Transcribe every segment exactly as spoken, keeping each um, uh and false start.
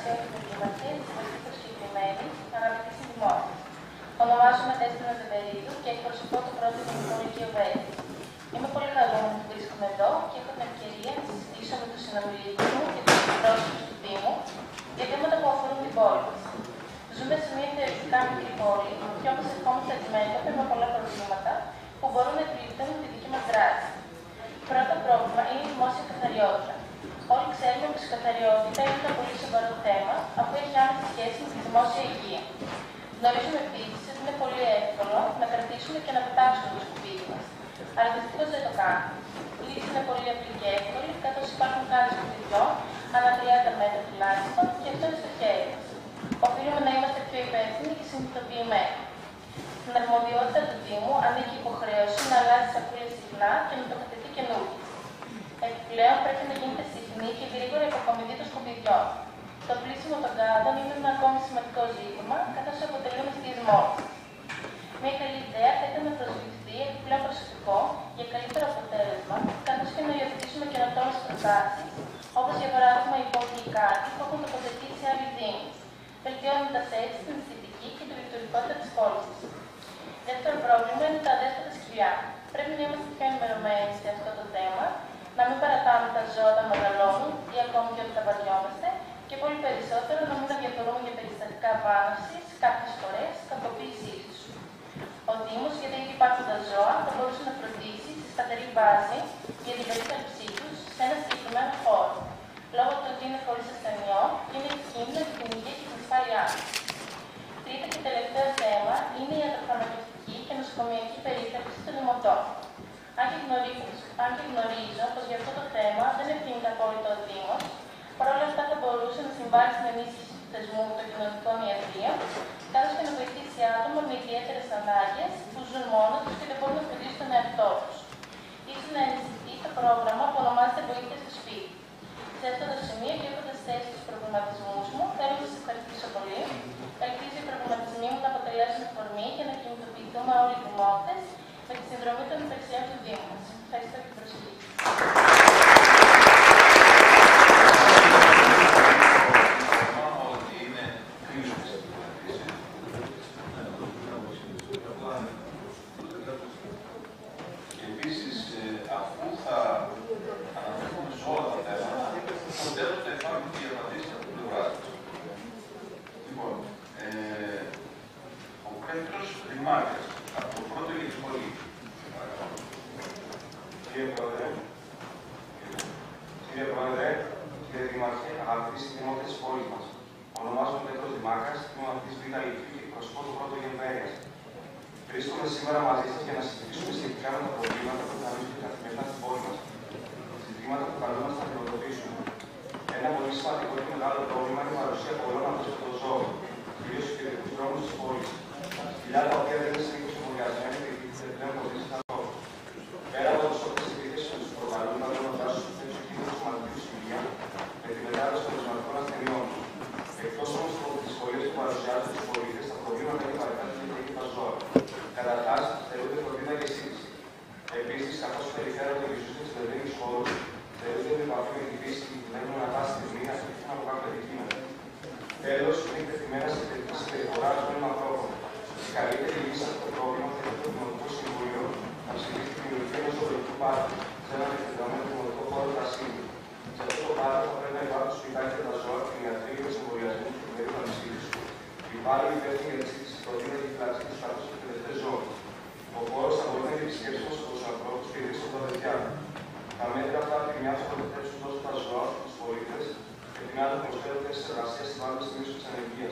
όχι με δήμαρχε, τη βοηθή προσκεκλημένη, αγαπητοί συνδημότες. Ονομάζομαι Δέσποινα Δεβερίδου και εκπροσωπώ το πρώτο Γενικό Λυκείο Βέλης. Είμαι πολύ χαρούμενη που βρίσκομαι εδώ και έχω την ευκαιρία να συζητήσω με τους συνομιλίκους μου και τους εκπρόσωπους του Δήμου για θέματα που αφορούν την πόλη μας. Ζούμε σε μια θεωρητικά μικρή πόλη και όπως ερχόμαστε αντιμέτωποι με πολλά προβλήματα που μπορούν να επιληθούν με τη δική μας δράση. Πρώτο πρόβλημα είναι η δημόσια καθαριότητα. Όλοι ξέρουμε πως η καθαριότητα είναι ένα πολύ σοβαρό θέμα, αφού έχει άμεση σχέση με τη δημόσια υγεία. Γνωρίζουμε επίσης ότι είναι πολύ εύκολο να κρατήσουμε και να πετάξουμε το σκουπίδι μας. Αλλά δυστυχώς δεν το κάνουμε. Η λύση είναι πολύ απλή και εύκολη, καθώς υπάρχουν κάδες σκουπιδιών ανά τριάντα μέτρα τουλάχιστον και αυτό είναι στο χέρι μας. Οφείλουμε να είμαστε πιο υπεύθυνοι και συνειδητοποιημένοι. Στην αρμοδιότητα του Δήμου ανήκει η υποχρέωση να αλλάζει σακούλες συχνά και να τοποθετεί καινούργιες. Επιπλέον πρέπει να γίνεται συχνή και γρήγορη αποκομιδή των σκουπιδιών. Το πλύσιμο των κάδων είναι ένα ακόμη σημαντικό ζήτημα, καθώς αποτελούν αστείες μόλις. Μια καλή ιδέα θα ήταν να προσληφθεί επιπλέον προσωπικό για καλύτερο αποτέλεσμα, καθώς και να υιοθετήσουμε καινοτόμες προτάσεις, όπως για παράδειγμα οι υπόγειοι κάδοι που έχουν τοποθετήσει σε άλλοι Δήμοι, βελτιώνοντας έτσι την αισθητική και τη λειτουργικότητα της πόλης. Δεύτερο πρόβλημα είναι τα αδέσποτα σκυλιά. Πρέπει να είμαστε πιο ενημερωμένοι σε αυτό το θέμα, να μην παρατάμε τα ζώα να μεγαλώνουν ή ακόμη και όταν τα βαριόμαστε και πολύ περισσότερο να μην αδιαφορούμε για περιστατικά βάναυσης, κάποιες φορές κακοποίησής τους. Ο Δήμος, γιατί ήδη υπάρχουν τα ζώα, θα μπορούσε να φροντίσει σε σταθερή βάση για την περίθαλψή τους σε ένα συγκεκριμένο χώρο, λόγω του ότι είναι χωρίς ασθενειών και είναι επικίνδυνο για την υγεία και την ασφάλειά τους. Τρίτο και τελευταίο θέμα είναι η ιατροφαρμακευτική και νοσοκομιακή περίθαλψη των δημοτών. Αν και, γνωρίζω, αν και γνωρίζω πως για αυτό το θέμα δεν ευθύνεται απόλυτα ο Δήμος, παρόλα αυτά θα μπορούσε να συμβάλλει στην ενίσχυση του θεσμού των κοινωνικών ιατρίων, καθώς και να βοηθήσει άτομα με ιδιαίτερες ανάγκες που ζουν μόνοι τους και δεν μπορούν να φροντίσουν τον εαυτό τους. Ίσως να ενισχυθεί το πρόγραμμα που ονομάζεται Βοήθεια στο Σπίτι. Σε αυτό το σημείο και έχοντας θέσει τους προβληματισμούς μου, θέλω να σας ευχαριστήσω πολύ. Ελπίζω οι προβληματισμοί μου να αποτελέσουν αφορμή για να κινητοποιηθούμε όλοι οι δημότες με τη συνδρομή των υπηρεσιών του Δήμου μας. Ευχαριστώ για την προσοχή. Βρίσκομαι σήμερα μαζί σας για να συζητήσουμε σχετικά με τα προβλήματα που εμφανίζονται καθημερινά στην πόλη μας. Ζητήματα που καλούμαστε να αντιμετωπίσουμε. Ένα πολύ σημαντικό και μεγάλο πρόβλημα είναι η παρουσία πολλών αδέσποτων ζώων, κυρίως στους κεντρικούς δρόμους της πόλης. Σκυλιά τα οποία δεν είναι συνήθως εμβολιασμένα και διοικητές πλέον χωρίς καλό. Πέρα από τις όποιες επίθεσεις που τους προκαλούν να δίνουν δράσους στους τέτοιους κίνδυνους σημαντικού σκυλιά με τη μετάδοση των σημαντικών ασθενειών. Εκτός όμως από τις δυσκολίες που παρουσιάζουν στους πολίτες, τα προβλήματα είναι παρακάτω και τα ζώα. Καταρχάς, θεωρούνται φροντίδα και σύντηση. Επίσης, καθώς περιφέρονται οι ζώες της ευεργέτης χώρου, θεωρούνται με επαφή με τη φύση και κινδυνεύουν ανά πάση στιγμή να στοιχούν από κάποια αντικείμενα. Τέλος, είναι εκτεθειμένα σε θετική συμπεριφορά των ανθρώπων. Η καλύτερη λύση σε αυτό το πρόβλημα θα είναι το Δημοτικό Συμβούλιο να ψηφίσει τη δημιουργία ενός ζωολογικού πάρκου σε έναν εκτεταμένο δημοτικό χώρο Πρασίνου. Σε αυτό το πάρκο θα πρέπει να υπάρχουν σπιτάκια για τα ζώα, κτηνιατροί για τους εμβολιασμούς και την περίπτωση ανησύχησης. Οι υπάλληλοι υπεύθυνοι για τη σύντηση προτείνουν τη φυλάξη του καθώς και τελευταίες ζώων. Ο χώρος θα μπορεί να είναι επισκέψιμος από τους ανθρώπους και ιδρύσεων τα παιδιά. Τα μέτρα αυτά από τη μια θα προστατεύσουν τόσο τα ζώα, τους πολίτες, και την άλλη προσφέρουν θέσεις εργασίας στην άλλη στιγμή της ανεργίας.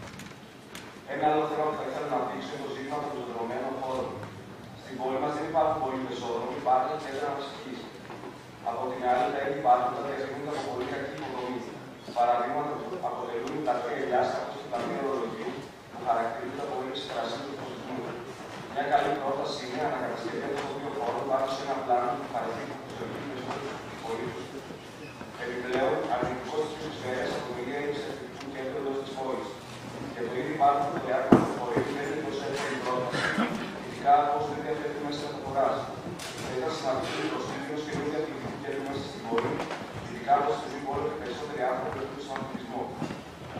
Ένα άλλο θέμα που θα ήθελα να δείξω είναι το ζήτημα των ζωδρομένων χώρων. Στην πόλη μας δεν υπάρχουν πολλοί πεζόδρομοι, υπάρχουν κέντρα αναψυχής. Από την άλλη, τα ήδη υπάρχοντα διαδίδονται από πολύ κακή υποδομή. Παραδείγματα αποτελούν τα τρία καθώς και τα μία ορολογίου που χαρακτηρίζονται από έλλειψη πρασίνου του πολιτισμού. Μια καλή πρόταση είναι να ανακατασκευεί αυτό το δύο χώρο πάνω σε ένα πλάνο που παρέχει από του ελληνικού πολίτε. Επιπλέον, αρνητικό τη ψηφοφορία αποτελεί έλλειψη εθνικού κέντρου εντός της πόλης. Και το ήδη υπάρχουν το διάρκεια του χωρίου δεν είναι προσέφερε η πρόταση. Ειδικά όσο δεν διαθέτει μέσα στην αγορά. Θα ήταν σημαντικό η προσφύγιο και η διαθετική κέντρο μέσα στην πόλη, ειδικά από τη στιγμή που όλο και περισσότεροι άνθρωποι έχουν στον αθλητισμό.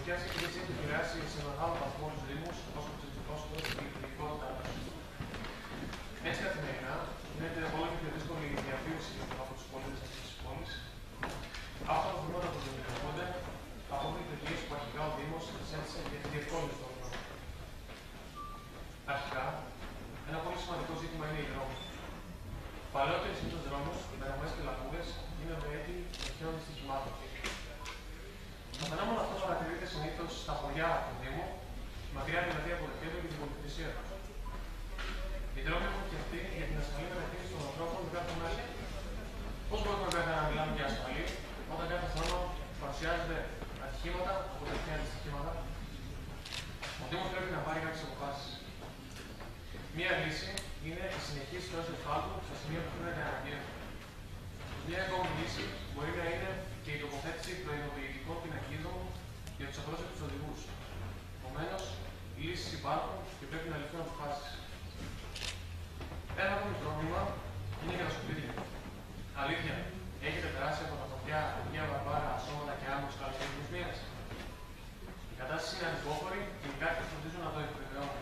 τεχνολογική εξέλιξη έχει επηρεάσει σε μεγάλο βαθμό του Δήμου όσο και την κινητικότητά του. Έτσι, καθημερινά γίνεται όλο και πιο δύσκολη η διαβίωση από του πολίτε αυτή τη πόλη. Αυτά τα προβλήματα που δημιουργούνται από λειτουργίε που αρχικά ο Δήμο θέσπισε για τη διευκόλυνση των δρόμων. Αρχικά, ένα πολύ σημαντικό ζήτημα είναι οι δρόμοι. Παλαιότεροι συνήθω δρόμου, με γραμμέ και λακκούδε, γίνονται έτοιμοι με χιόνι στοιχημάτων. Το φαινόμενο αυτό παρατηρείται συνήθω στα χωριά του Δήμου, μακριά δηλαδή από το κέντρο και την πολυκρισία του. Οι δρόμοι έχουν φτιαχτεί για την ασφαλή μετακίνηση των ανθρώπων με κάθε μέρα. Πώ μπορούμε βέβαια να μιλάμε για ασφαλή, όταν κάθε χρόνο παρουσιάζονται ατυχήματα από τέτοια αντιστοιχήματα? Ο Δήμος πρέπει να πάρει κάποιες αποφάσεις. Μία λύση είναι η συνεχή στρώση ασφάλτου στα σημεία που φαίνεται αναγκαίο. Μία ακόμη λύση μπορεί να είναι και η τοποθέτηση προειδοποιητικών πινακίδων για τους απρόσεκτους οδηγούς. Επομένως, οι λύσεις υπάρχουν και πρέπει να ληφθούν αποφάσεις. Ένα ακόμη πρόβλημα είναι για τα σκουπίδια. Αλήθεια, έχετε περάσει από τα χωριά Αγία Βαρβάρα, Σώματα και Άμμους καλοκαιρινής μοίρας? Η κατάσταση είναι ανυπόφορη και οι κάτοικοι φροντίζουν να το επιβεβαιώνουν.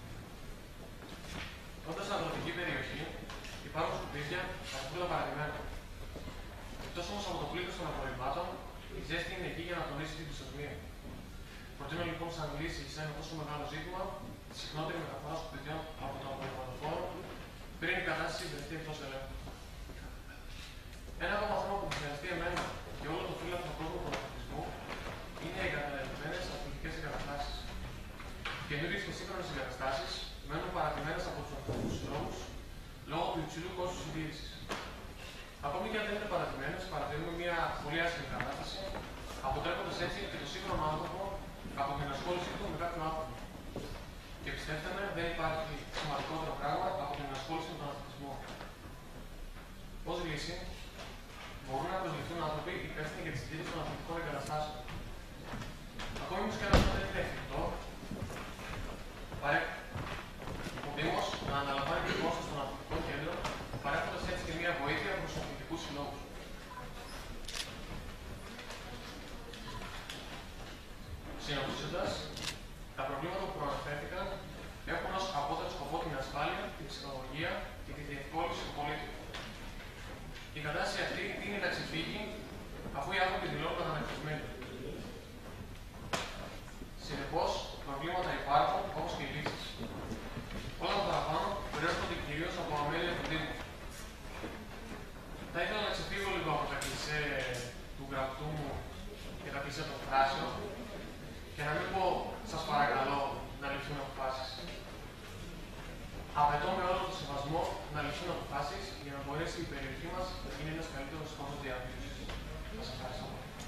Όντας στην αγροτική περιοχή, υπάρχουν σκουπίδια καθόλου παραδειγμένα. Εκτός όμως από το πλήθος των απορριμμάτων, η ζέστη είναι εκεί για να τονίσει την πιστοσμία. Προτείνω λοιπόν σαν λύση σε ένα τόσο μεγάλο ζήτημα τη συχνότερη μεταφορά σκουπιδιών από το απορριμματοφόρο πριν η κατάσταση βρεθεί εκτός ελέγχου. Ένα ακόμα θέμα που χρειαστεί εμένα και όλο το φύλακο κόσμο του αθλητισμού είναι οι εγκαταλελειμμένες αθλητικές εγκαταστάσεις. Καινούριες και σύγχρονες εγκαταστάσεις μένουν παρατημένες από τους ανθρώπους δρόμους λόγω του υψηλού κόστους συντήρησης. Ακόμη και αν δεν είναι παρατημένες, παρατηρούμε μια πολύ άσχημη κατάσταση, αποτρέποντας έτσι και το σύγχρονο άνθρωπο από την ασχόλησή του με κάποιο άνθρωπο. Και πιστέψτε με, δεν υπάρχει σημαντικότερο πράγμα από την ασχόληση με τον αθλητισμό. Ως λύση, μπορούν να προσληφθούν άνθρωποι υπεύθυνοι για τη συντήρηση των αθλητικών εγκαταστάσεων. Ακόμη όμως και αν αυτό δεν είναι εφικτό, παρέχει ο Δήμος να αναλαμβάνει την κόστος των αθλητικών κέντρων, παρέχοντας έτσι και μια βοήθεια προς τους αθλητικούς συλλόγους. Συνοψίζοντας, τα προβλήματα που προαναφέρθηκαν έχουν ως απότερο σκοπό την ασφάλεια, την ψυχολογία και τη διευκόλυνση του πολίτη. Η κατάσταση αυτή είναι να ξεφύγει αφού οι άνθρωποι δηλώνουν καταναλωτισμένοι. Συνεπώς, προβλήματα υπάρχουν όπως και οι λύσεις. Όλα τα παραπάνω προέρχονται κυρίως από αμέλεια του Δήμου. Θα ήθελα να ξεφύγω λίγο από τα κλισέ του γραπτού μου και τα κλισέ των φράσεων και να μην πω σας παρακαλώ να ληφθούν αποφάσεις. Απαιτώ με όλο το σεβασμό να ληφθούν αποφάσεις για να μπορέσει η περιοχή μας να γίνει ένας καλύτερος χώρος διαβίωσης. Σας ευχαριστώ.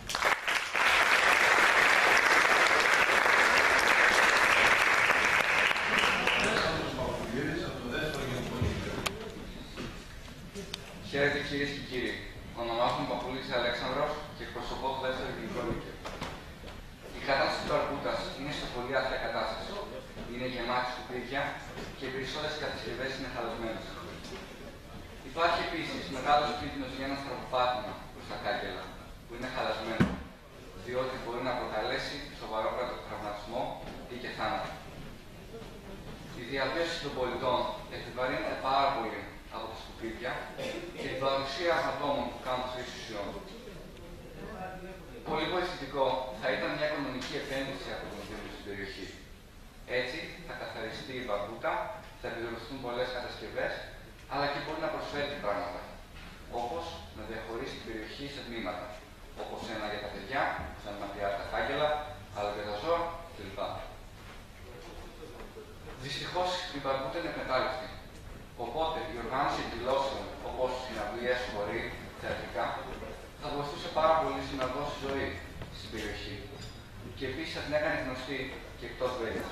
Χαίρετε κυρίες και κύριοι. Ονομάζομαι Παπούλης Αλέξανδρος και εκπροσωπώ το δεύτερο γενικό λύκειο. Η κατάσταση του Αρκούτας είναι σε πολύ άθλια κατάσταση. Είναι γεμάτη σκουπίδια και οι περισσότερες κατασκευές είναι χαλασμένες. Υπάρχει επίσης μεγάλος κίνδυνος για ένα στραβοπάτημα προς τα κάγκελα, που είναι χαλασμένο, διότι μπορεί να προκαλέσει σοβαρό τραυματισμό ή και θάνατο. Η διαβίωση των πολιτών επιβαρύνεται πάρα πολύ από τα σκουπίδια και την παρουσία ατόμων που κάνουν χρήση ουσιών. Πολύ βοηθητικό θα ήταν μια οικονομική επένδυση από τον Δήμο στην περιοχή. Έτσι θα καθαριστεί η Βαρβούτα, θα επιδροθούν πολλές κατασκευές, αλλά και μπορεί να προσφέρει πράγματα, όπως να διαχωρίσει την περιοχή σε τμήματα, όπως ένα για τα παιδιά, σαν μακριά τα κάγκελα, άλλο για τα ζώα κλπ. Δυστυχώς η Βαρβούτα είναι εκμετάλλευτη. Οπότε η οργάνωση εκδηλώσεων, όπως συναυλίες, χοροί, θεατρικά, θα βοηθούσε πάρα πολύ στο να δώσει ζωή στην περιοχή. Και επίσης θα την έκανε γνωστή και εκτός Βέλγιας.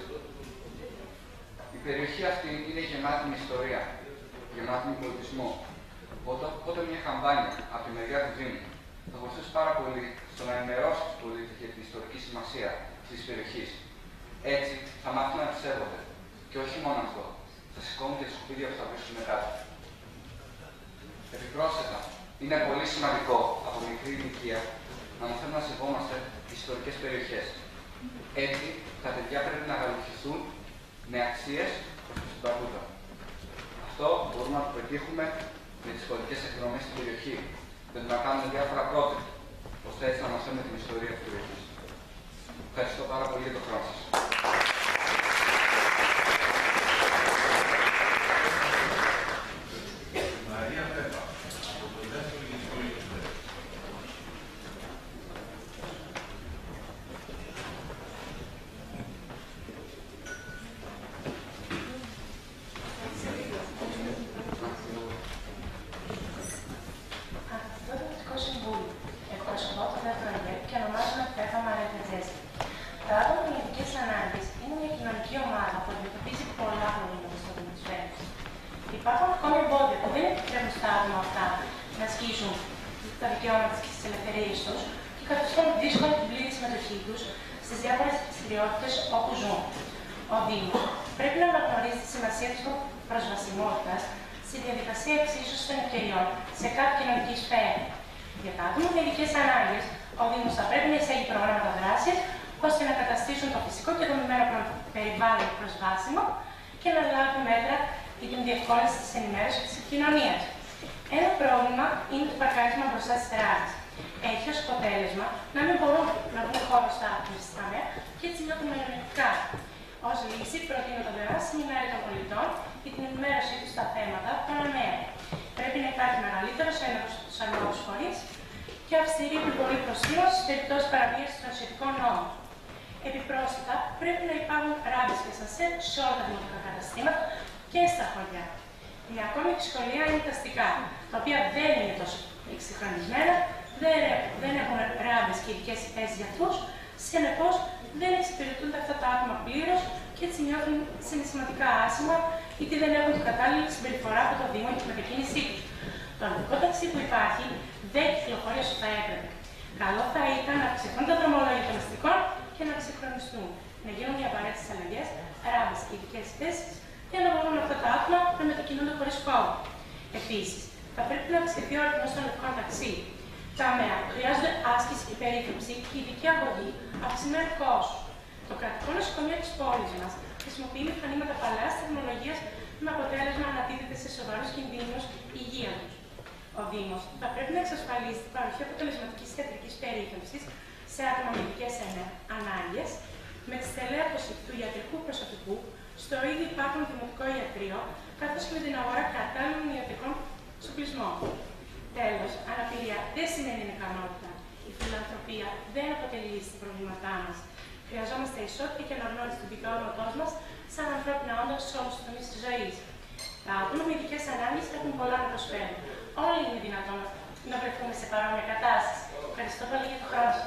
Η περιοχή αυτή είναι γεμάτη με ιστορία, γεμάτη με πολιτισμό. Οπότε μια καμπάνια από τη μεριά του Δήμου θα βοηθούσε πάρα πολύ στο να ενημερώσει τους πολίτες για την ιστορική σημασία της περιοχής. Έτσι θα μάθουν να τη σέβονται. Και όχι μόνο αυτό. Θα σηκώνουν και τα σκουπίδια που θα βρίσκουν κάτω. Επιπρόσθετα, είναι πολύ σημαντικό από μικρή ηλικία να μαθαίνουμε να σεβόμαστε τις ιστορικές περιοχές. Έτσι, τα παιδιά πρέπει να γαλουχιστούν με αξίες προς την παγούδα. Αυτό μπορούμε να το πετύχουμε με τις σχολικές εκδρομές στην περιοχή, με το να κάνουμε διάφορα project, ώστε έτσι να μαθαίνουμε την ιστορία της περιοχής. Ευχαριστώ πάρα πολύ για τον χρόνο σας. Υπάρχουν ακόμη εμπόδια που δεν επιτρέπουν στα άτομα αυτά να ασκήσουν τα δικαιώματα και τι ελευθερίε του και καθιστούν δύσκολη την πλήρη συμμετοχή του στι διάφορε δραστηριότητε όπου ζουν. Ο Δήμος πρέπει να αναγνωρίζει τη σημασία τη προσβασιμότητα στη διαδικασία εξίσωσης των ευκαιριών σε κάθε κοινωνική σφαίρα. Για τα άτομα με ειδικές ανάγκες, ο Δήμος θα πρέπει να εισάγει προγράμματα δράσης ώστε να καταστήσουν το φυσικό και δομημένο περιβάλλον προσβάσιμο και να λάβει μέτρα για την διευκόλυνση της ενημέρωσης και της επικοινωνίας. Ένα πρόβλημα είναι το παρκάρισμα μπροστά στις τεράστιες. Έχει ως αποτέλεσμα να μην μπορούν να βρουν χώρο στα άτομα και έτσι νιώθουν μειονεκτικά. Ως λύση, προτείνω το δωρεάν σεμινάρι των πολιτών για την ενημέρωσή τους στα θέματα των ΑΜΕΑ. Πρέπει να υπάρχει μεγαλύτερος έλεγχος στους αρμόδιους φορείς και αυστηρή επιβολή προστήμων στις περιπτώσεις παραβίασης των σχετικών νόμων. Επιπρόσθετα, πρέπει να υπάρχουν ράμπες και σασέ σε όλα τα δημοτικά καταστήματα και στα χωριά. Μια ακόμη δυσκολία είναι τα αστικά, τα οποία δεν είναι τόσο εξυγχρονισμένα, δεν έχουν ράμπες και ειδικές θέσεις για αυτούς, συνεπώς δεν εξυπηρετούνται αυτά τα άτομα πλήρως και έτσι νιώθουν συναισθηματικά άσχημα γιατί δεν έχουν την κατάλληλη συμπεριφορά από το Δήμο για την μετακίνησή τους. Το αντικό ταξί που υπάρχει δεν κυκλοφορεί όσο θα έπρεπε. Καλό θα ήταν να αυξηθούν τα δρομολόγια των αστικών και να ξεχρονιστούν, να γίνουν οι απαραίτητες αλλαγές, ράμπες και ειδικές θέσεις για να μπορούν αυτά τα άτομα να μετακινούνται χωρίς φόβο. Επίσης, θα πρέπει να αυξηθεί ο αριθμός των λευκών ταξί. Τα ΑΜΕΑ χρειάζονται άσκηση και περίθαλψη και ειδική αγωγή αυξημένου κόστου. Το κρατικό νοσοκομείο της πόλης μας χρησιμοποιεί μηχανήματα παλαιάς τεχνολογίας με αποτέλεσμα να αντίδεται σε σοβαρούς κινδύνους υγεία τους. Ο Δήμος θα πρέπει να εξασφαλίσει την παροχή αποτελεσματικής ιατρικής περίθαλψης σε άτομα με ειδικές ανάγκες με τη στελέχωση του ιατρικού προσωπικού στο ήδη υπάρχον δημοτικό ιατρείο, καθώς και με την αγορά κατάλληλων ιατρικών εξοπλισμών. Τέλος, αναπηρία δεν σημαίνει ικανότητα. Η φιλανθρωπία δεν αποτελεί λύση στα προβλήματά μας. Χρειαζόμαστε ισότητα και αναγνώριση του δικαιώματός μας σαν ανθρώπινα όντα σε όλους τους τομείς της ζωής. Τα άτομα με ειδικές ανάγκες έχουν πολλά να προσφέρουν. Όλοι είναι δυνατόν να βρεθούμε σε παρόμοια κατάσταση. Ευχαριστώ πολύ για τον χρόνο σας.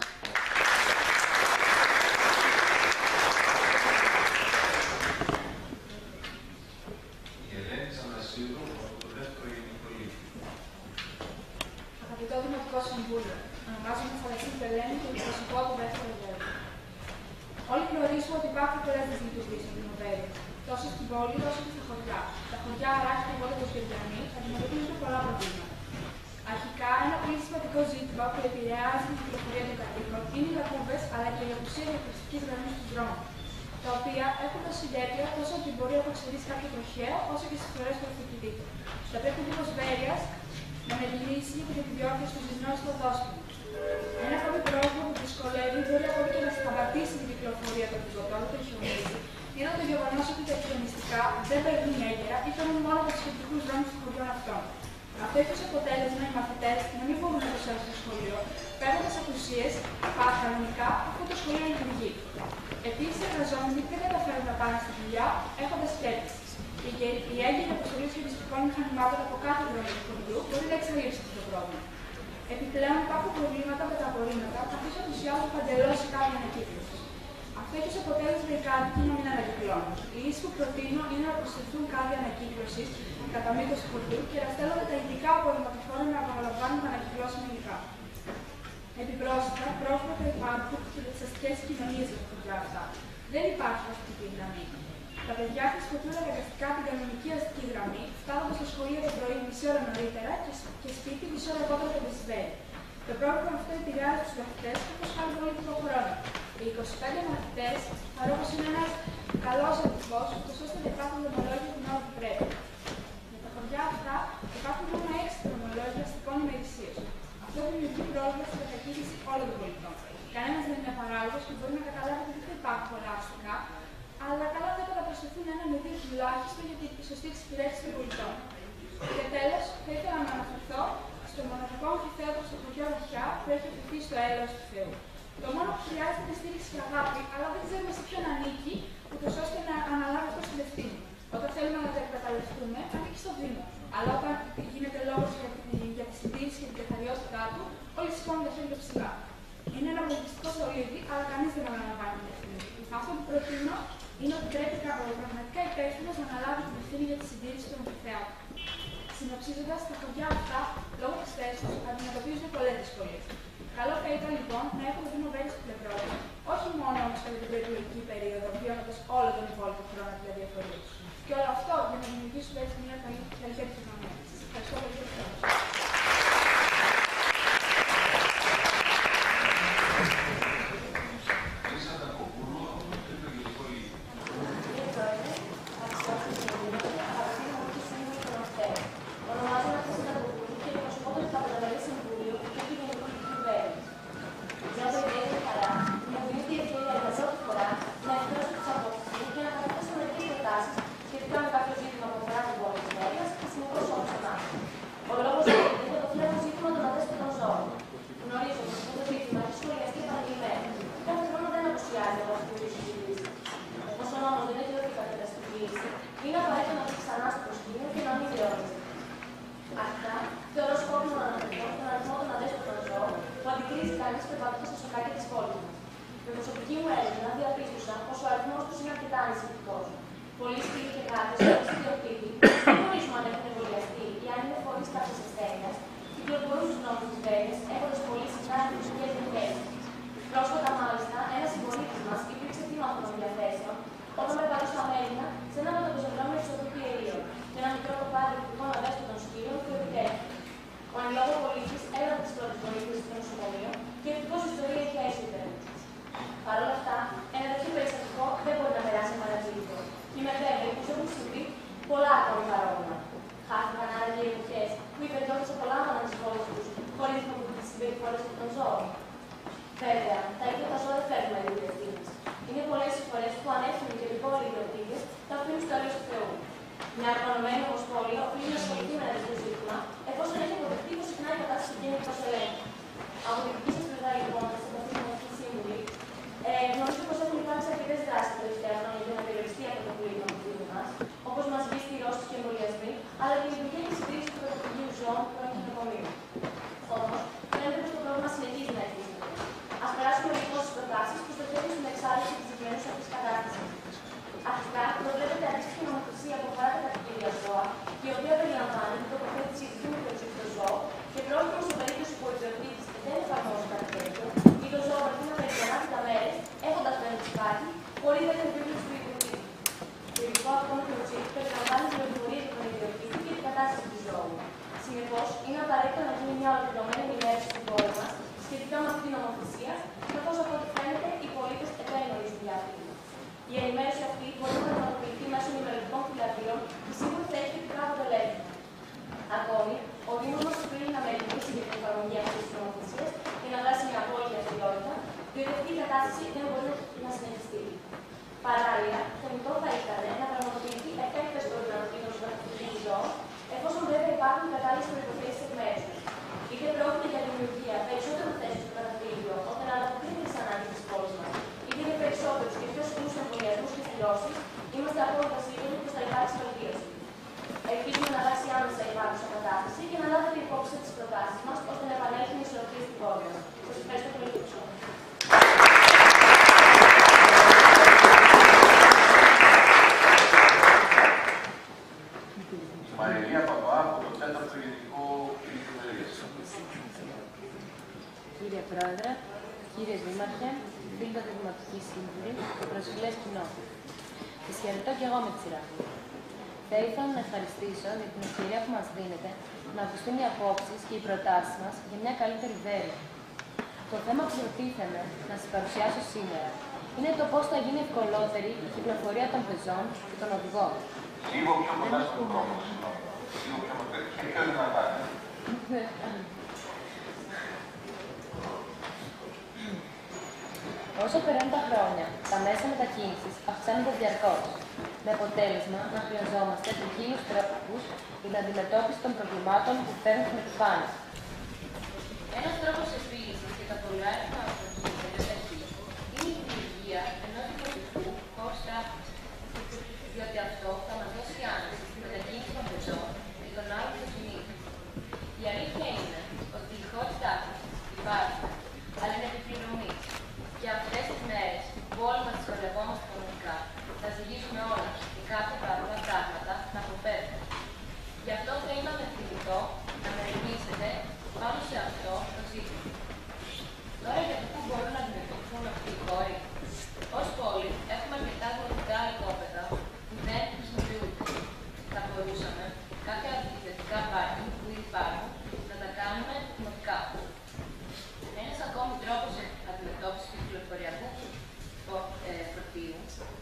Αγαπητό Δημοτικό Συμβούλιο, ονομάζομαι Φαλαισίν Πελένη και εκπροσωπώ το δεύτερο γεύμα. Όλοι γνωρίζουμε ότι υπάρχουν πολλές δυσλειτουργίες στο Δημοτέριο, τόσο στην πόλη όσο και στα χωριά. Τα χωριά Αράχη και Βόλτα Κοσμιδιανή αντιμετωπίζουν πολλά προβλήματα. Αρχικά, ένα πολύ σημαντικό ζήτημα που επηρεάζει την κυκλοφορία των κατοίκων είναι οι λακκούβες αλλά και η απουσία διακριτικής γραμμής στους δρόμους, τα οποία έχουν ως συνέπεια τόσο ότι μπορεί να αποξηρήσει κάποιο τροχαίο όσο και στις φορές του αυτοκινήτου. Θα πρέπει ο Δήμος Βέρειας να μεριμνήσει για την επιδιώκηση του ζυγνώου στο δόσκηνο. Ένα ακόμη πρόβλημα που δυσκολεύει μπορεί ακόμη και να σταματήσει την κυκλοφορία των οδηγών όταν χιονίζει, είναι το γεγονός ότι τα χιονιστικά δεν περνούν έγκαιρα ή παίρνουν μόνο από τους σχετικούς δρόμους των χωριών αυτών. Αυτό έχει ως αποτέλεσμα οι μαθητές να μην μπορούν να προσέλθουν στο σχολείο, παίρνοντας απουσίες κανονικά αφού το σχολείο λειτουργεί. Επίσης, οι εργαζόμενοι δεν καταφέρουν να πάνε στη δουλειά έχοντας σκέψεις. Η έγκαιρη αποστολή χειριστικών μηχανημάτων από κάθε δρόμο του χωριού μπορεί να εξαλείψει αυτό το πρόβλημα. Επιπλέον, υπάρχουν προβλήματα με τα απορρίμματα, καθώς απουσιάζουν παντελώς η κάδια ανακύκλωση. Αυτό έχει ως αποτέλεσμα οι κάτοικοι να μην ανακυκλώνουν. Η λύση που προτείνω είναι να προσθεθούν κάδια ανακύκλωση κατά μήκος του χωριού και να στέλνονται τα ειδικά απορριμματοφόρα να απολαμβάνουν τα ανακυκλώσιμα υλικά. Επιπρόσθετα, πρόβληματα υπάρχουν και με τις αστικές κοινωνίες για τα χωριά αυτά. Δεν υπάρχει αυτή τη γραμμή. Τα παιδιά χρησιμοποιούν αναγκαστικά την κανονική αστική γραμμή, φτάνοντας στο σχολείο το πρωί μισή ώρα νωρίτερα και σπίτι μισή ώρα αργότερα το μεσημέρι. Το πρόβλημα αυτό επηρεάζει τους μαθητές, όπως κάνουν πολύ το χρόνο. Οι είκοσι πέντε μαθητές θεωρώ πως είναι ένας καλός αριθμός, ώστε να υπάρχουν δρομολόγια την ώρα που πρέπει. Για τα χωριά αυτά υπάρχουν μόνο έξι δρομολόγια αστικών ημερησίων. Αυτό δημιουργεί πρόβλημα στην μεταχείριση όλων των πολιτών. Κανένας δεν είναι παράλογος και μπορεί να καταλάβει ότι δεν υπάρχουν πολλά αστικά, αλλά καλά θα έπρεπε να προσθεθούν ένα με δύο τουλάχιστον για τη σωστή εξυπηρέτηση των πολιτών. Και τέλος, θα ήθελα να αναφερθώ στο μοναδικό αμφιθέατρο στο χωριό Ραχιά που έχει αφηθεί στο έλεος του Θεού. Το μόνο που χρειάζεται είναι στήριξη και αγάπη, αλλά δεν ξέρουμε σε ποιον ανήκει, ούτως ώστε να αναλάβει αυτό την ευθύνη. Όταν θέλουμε να τα εκμεταλλευτούμε, ανήκει στο Δήμο. Αλλά όταν γίνεται λόγος για, για τη συντήρηση και την καθαριότητά του, όλοι σηκώνουν τα χέρια ψηλά. Είναι ένα πολιτιστικό στολίδι, αλλά κανείς δεν αναλαμβάνει την ευθύνη. Αυτό που προτείνω είναι ότι πρέπει ο πραγματικά υπεύθυνος να αναλάβει την ευθύνη για τη συντήρηση του αμφιθέατρου. Συνοψίζοντας, τα χωριά αυτά, λόγω της θέσης τους, αντιμετωπίζουν πολλές δυσκολίες. Καλό θα ήταν λοιπόν να έχουμε Δήμο Βέρης στην πλευρά του, όχι μόνο όμως κατά την προεκλογική περίοδο, βιώνοντας όλο τον υπόλοιπο χρόνο τη διαφορία του. Και όλο αυτό για να δημιουργήσουμε έτσι μια καλύτερη κοινωνία. Σας ευχαριστώ πολύ για το Θα ήθελα να ευχαριστήσω για την ευκαιρία που μας δίνετε να ακουστούν οι απόψεις και οι προτάσεις μας για μια καλύτερη Βέρεια. Το θέμα που προτίθεμαι να σας παρουσιάσω σήμερα είναι το πώς θα γίνει ευκολότερη η κυκλοφορία των πεζών και των οδηγών. Λίγο πιο κοντά στον δρόμο, συγγνώμη. Λίγο πιο κοντά. Και πιο δυνατά. Όσο περνούν τα χρόνια, τα μέσα μετακίνησης αυξάνονται διαρκώς, με αποτέλεσμα να χρειαζόμαστε ποικίλους τρόπους για την αντιμετώπιση των προβλημάτων που φέρνουν στην επιφάνεια. Ένας τρόπος επίλυσης για τα πολλάριθμα αυτοκίνητα μεταξύ είναι η δημιουργία ενός υποτικού χώρου στάθμης, διότι αυτό θα μας δώσει άνεση στη μετακίνηση των πεζών και των άλλων αυτοκινήτων. Η αλήθεια είναι ότι οι χώροι στάθμης υπάρχουν, αλλά είναι επιπληρωμή. Και αυτές τις μέρες που όλοι μας δυσκολευόμαστε οικονομικά, θα ζυγίζουμε όλα και κάποια παραπάνω πράγματα να αποφεύγουμε. Γι' αυτό θα ήταν επιθυμητό να μεριμνήσετε πάνω σε αυτό το ζήτημα. Τώρα για το πού μπορούν να αντιμετωπιστούν αυτοί οι χώροι. Ως πόλη έχουμε αρκετά δημοτικά οικόπεδα που δεν χρησιμοποιούνται. Θα μπορούσαμε κάποια ιδιωτικά πάρκινγκ που ήδη υπάρχουν να τα κάνουμε δημοτικά. Ένας ακόμη τρόπος αντιμετώπισης του κυκλοφοριακού φορτίου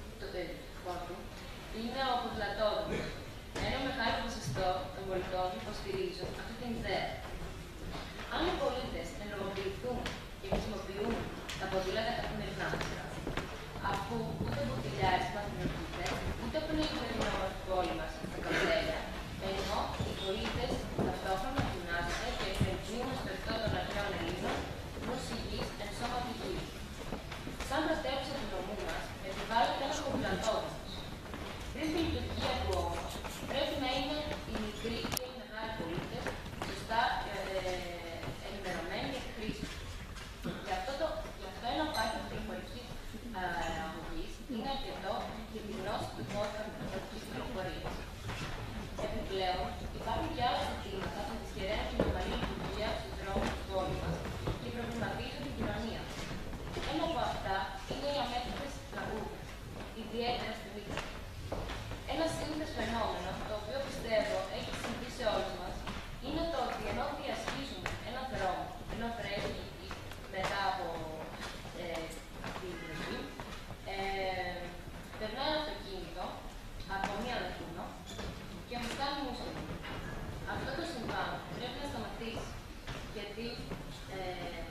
είναι ο ποδηλατόδρομος. Ένα μεγάλο ποσοστό των πολιτών υποστηρίζουν αυτή την ιδέα. Αν οι πολίτες ενεργοποιηθούν και χρησιμοποιούν τα ποδήλατα καθημερινά, αφού ούτε μπουρτιλιάρισμα δημιουργείται, ούτε πνίγουν την όμορφη πόλη μας στα καφέδια, ενώ οι πολίτες ταυτόχρονα γυμνάζονται και εξελκύουν στο ρητό των αρχαίων Ελλήνων ως υγιής ενσώματη γη. Σαν πρωτεύουσα του νομού μας, επιβάλλεται ένας ποδηλατόδρομος. Πριν τη λειτουργία του όμως, πρέπει να είναι οι μικροί και οι μεγάλοι πολίτες σωστά ε, ενημερωμένοι για τη χρήση του. Γι' αυτό, το, γι αυτό ένα πάρκινγκ πληροφορικής αγωγής είναι αρκετό για τη γνώση του κώδικα πληροφορικής πληροφορίας. Επιπλέον, υπάρχουν και άλλα ζητήματα που δυσχεραίνουν την ομαλή λειτουργία στους δρόμους της πόλης μας και προβληματίζουν την κοινωνία. Ένα από αυτά είναι οι αμέτρητες λαγούδες, ιδιαίτερα στη Βίκη. Ένα σύνηθες φαινόμενο, το οποίο πιστεύω έχει συμβεί σε όλους μας, είναι το ότι ενώ διασχίζουμε έναν δρόμο, ενώ πρέπει μετά από ε, τη βροχή, ε, περνάει ένα αυτοκίνητο από μία λακκούνα και μας κάνει μουσική. Αυτό το συμβάν πρέπει να σταματήσει, γιατί ε,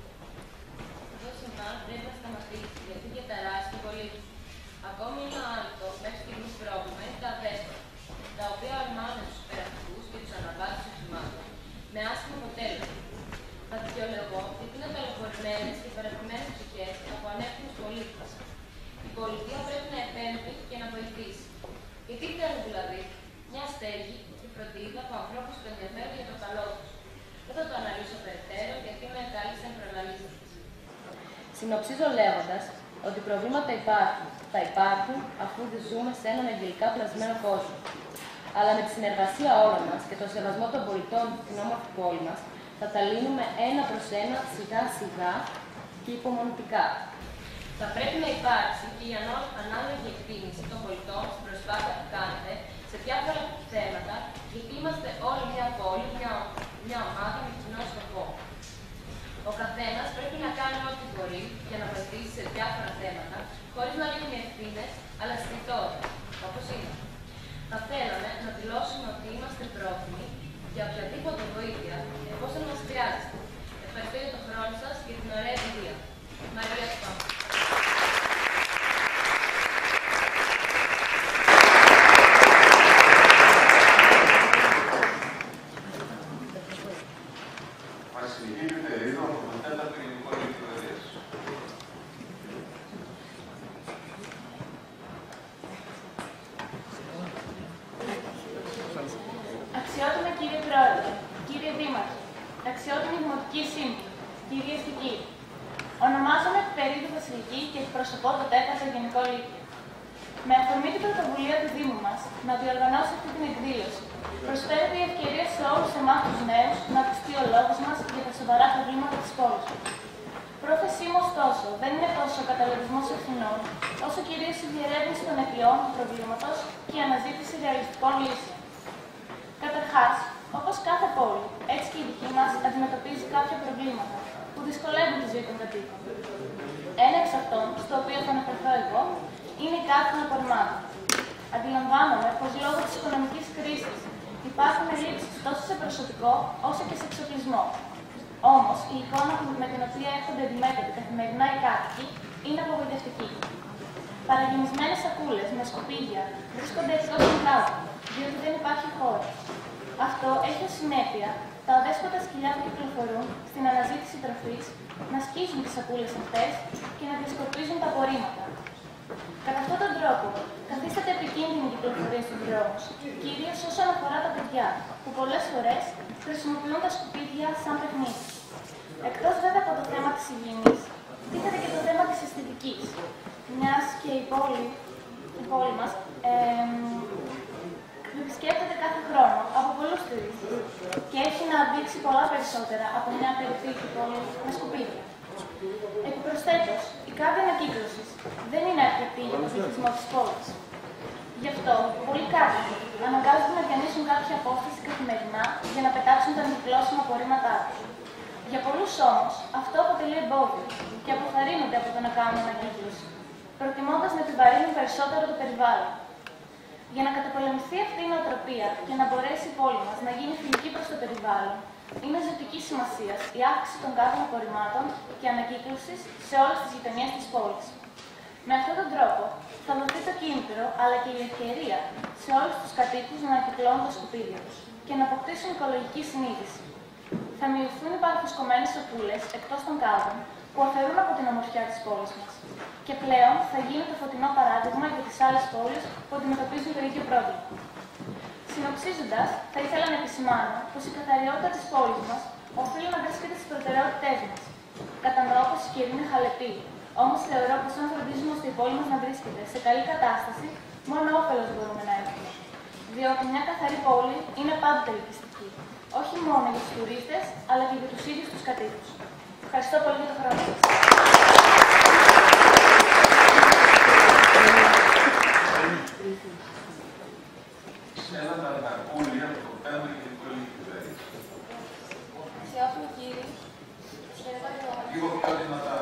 αυτό το συμβάν πρέπει να σταματήσει, γιατί διαταράσσει την πολίτη. Ακόμη ένα άλλο μέχρι στιγμής πρόβλημα είναι τα δέσποτα, τα οποία ορμάνε στους περαστικούς και τους αναβάτες των χρημάτων, με άσχημο αποτέλεσμα. Θα δικαιολογώ γιατί είναι ταλαιπωρημένες και παραπημένες ψυχές από ανεύθυνους πολίτες. Η πολιτεία πρέπει να επέμβει και να βοηθήσει. Γιατί θέλουν δηλαδή μια στέγη και φροντίδα από ανθρώπους που ενδιαφέρονται για το καλό τους. Δεν θα το αναλύσω περαιτέρω γιατί με κάλεσαν προλαλήσεις. Συνοψίζω λέγοντας ότι προβλήματα υπάρχουν. Θα υπάρχουν αφού ζούμε σε έναν αγγελικά πλασμένο κόσμο. Αλλά με τη συνεργασία όλων μας και το σεβασμό των πολιτών στην όμορφη πόλη μας, θα τα λύνουμε ένα προς ένα σιγά σιγά και υπομονητικά. Θα πρέπει να υπάρξει και η ανάλογη εκτίμηση των πολιτών στην προσπάθεια που κάνετε σε διάφορα θέματα, γιατί είμαστε όλοι μια πόλη, μια, μια ομάδα με κοινό σκοπό. Ο καθένας πρέπει να κάνει ό,τι μπορεί για να βοηθήσει σε διάφορα θέματα, χωρίς να ρίχνει ευθύνες, αλλά αισθητότητα, όπως είναι. Θα θέλαμε να δηλώσουμε ότι είμαστε πρόθυμοι για οποιαδήποτε βοήθεια, εφόσον μας χρειάζεται. Ευχαριστώ για τον χρόνο σας και την ωραία εμπειρία. Μαρία Σπάμπ. Αξιότιμα κύριε Πρόεδρε, κύριε Δήμαρχε, αξιότιμοι δημοτικοί σύμβουλοι, κυρίες και κύριοι. Ονομάζομαι Περίδου Βασιλική και εκπροσωπώ το τέταρτο Γενικό Λύκειο. Με αφορμή την πρωτοβουλία του Δήμου μας να διοργανώσει αυτή την εκδήλωση, προσφέρεται η ευκαιρία σε όλους εμάς τους νέους να ακουστεί ο λόγος μας για τα σοβαρά προβλήματα της πόλης μας. Πρόθεσή μου, ωστόσο, δεν είναι τόσο ο καταλογισμός ευθυνών, όσο κυρίως η διερεύνηση των αιτιών του προβλήματος και η αναζήτηση ρεαλιστικών λύσεων. Καταρχάς, όπως κάθε πόλη, έτσι και η δική μας αντιμετωπίζει κάποια προβλήματα που δυσκολεύουν τη ζωή των κατοίκων. Ένα εξ αυτών, στο οποίο θα αναφερθώ εγώ, είναι η κάρτα των απορριμμάτων. Αντιλαμβάνομαι πως λόγω της οικονομικής κρίσης υπάρχουν ελλείψεις τόσο σε προσωπικό όσο και σε εξοπλισμό. Όμως, η εικόνα με την οποία έρχονται αντιμέτωποι καθημερινά οι κάτοικοι είναι απογοητευτική. Παραγεμισμένες σακούλες με σκουπίδια βρίσκονται εκτός των κάδων, διότι δεν υπάρχει χώρο. Αυτό έχει ως συνέπεια τα αδέσποτα σκυλιά που κυκλοφορούν στην αναζήτηση τροφής να σκίζουν τις σακούλες αυτές και να διασκορπίζουν τα απορρίμματα. Κατά αυτόν τον τρόπο, καθίσταται επικίνδυνη η κυκλοφορία στους δρόμους, κυρίως όσον αφορά τα παιδιά, που πολλές φορές χρησιμοποιούν τα σκουπίδια σαν παιχνίδι. Εκτός βέβαια από το θέμα της υγιεινής, τίθεται και το θέμα της αισθητικής, μιας και η πόλη, η πόλη μας ε, επισκέπτεται κάθε χρόνο από πολλούς τουρίστες και έχει να δείξει πολλά περισσότερα από μια περιφερειακή πόλη με σκουπίδια. Επιπροσθέτως, η κάρτα ανακύκλωσης δεν είναι αρκετή για τον πληθυσμό της πόλης. Γι' αυτό, πολλοί κάτοικοι αναγκάζονται να διανύσουν κάποια απόσταση καθημερινά για να πετάξουν τα ανακυκλώσιμα απορρίμματά τους. Για πολλούς όμως, αυτό αποτελεί εμπόδιο και αποθαρρύνονται από το να κάνουν ανακύκλωση, προτιμώντας να επιβαρύνουν περισσότερο το περιβάλλον. Για να καταπολεμηθεί αυτή η νοοτροπία και να μπορέσει η πόλη μας να γίνει φιλική προς το περιβάλλον, είναι ζωτική σημασία η αύξηση των κάρτων απορριμμάτων και ανακύκλωσης σε όλες τις γειτονιές της πόλης. Με αυτόν τον τρόπο θα δοθεί το κίνητρο αλλά και η ευκαιρία σε όλους τους κατοίκους να ανακυκλώνουν τα σκουπίδια τους και να αποκτήσουν οικολογική συνείδηση. Θα μειωθούν οι παραφουσκωμένες σακούλες εκτός των κάδων που αφαιρούν από την ομορφιά της πόλης μας. Και πλέον θα γίνει το φωτεινό παράδειγμα για τις άλλες πόλεις που αντιμετωπίζουν το ίδιο πρόβλημα. Συνοψίζοντας, θα ήθελα να επισημάνω πως η καθαριότητα της πόλης μας οφείλει να βρίσκεται στις προτεραιότητές μας. Κατανοώ πως η καιρή είναι χαλεπή, όμως θεωρώ πως αν φροντίζουμε ώστε η πόλη μας να βρίσκεται σε καλή κατάσταση, μόνο όφελος μπορούμε να έχουμε. Διότι μια καθαρή πόλη είναι πάντοτε ελκυστική, όχι μόνο για τους τουρίστες, αλλά και για τους ίδιους τους κατοίκους. Ευχαριστώ πολύ για τον χρόνο σας. Ένα ταρακούλι από το πέντε και το λίγο. Αξιότιμοι κύριοι, Λίγο πιο δυνατά.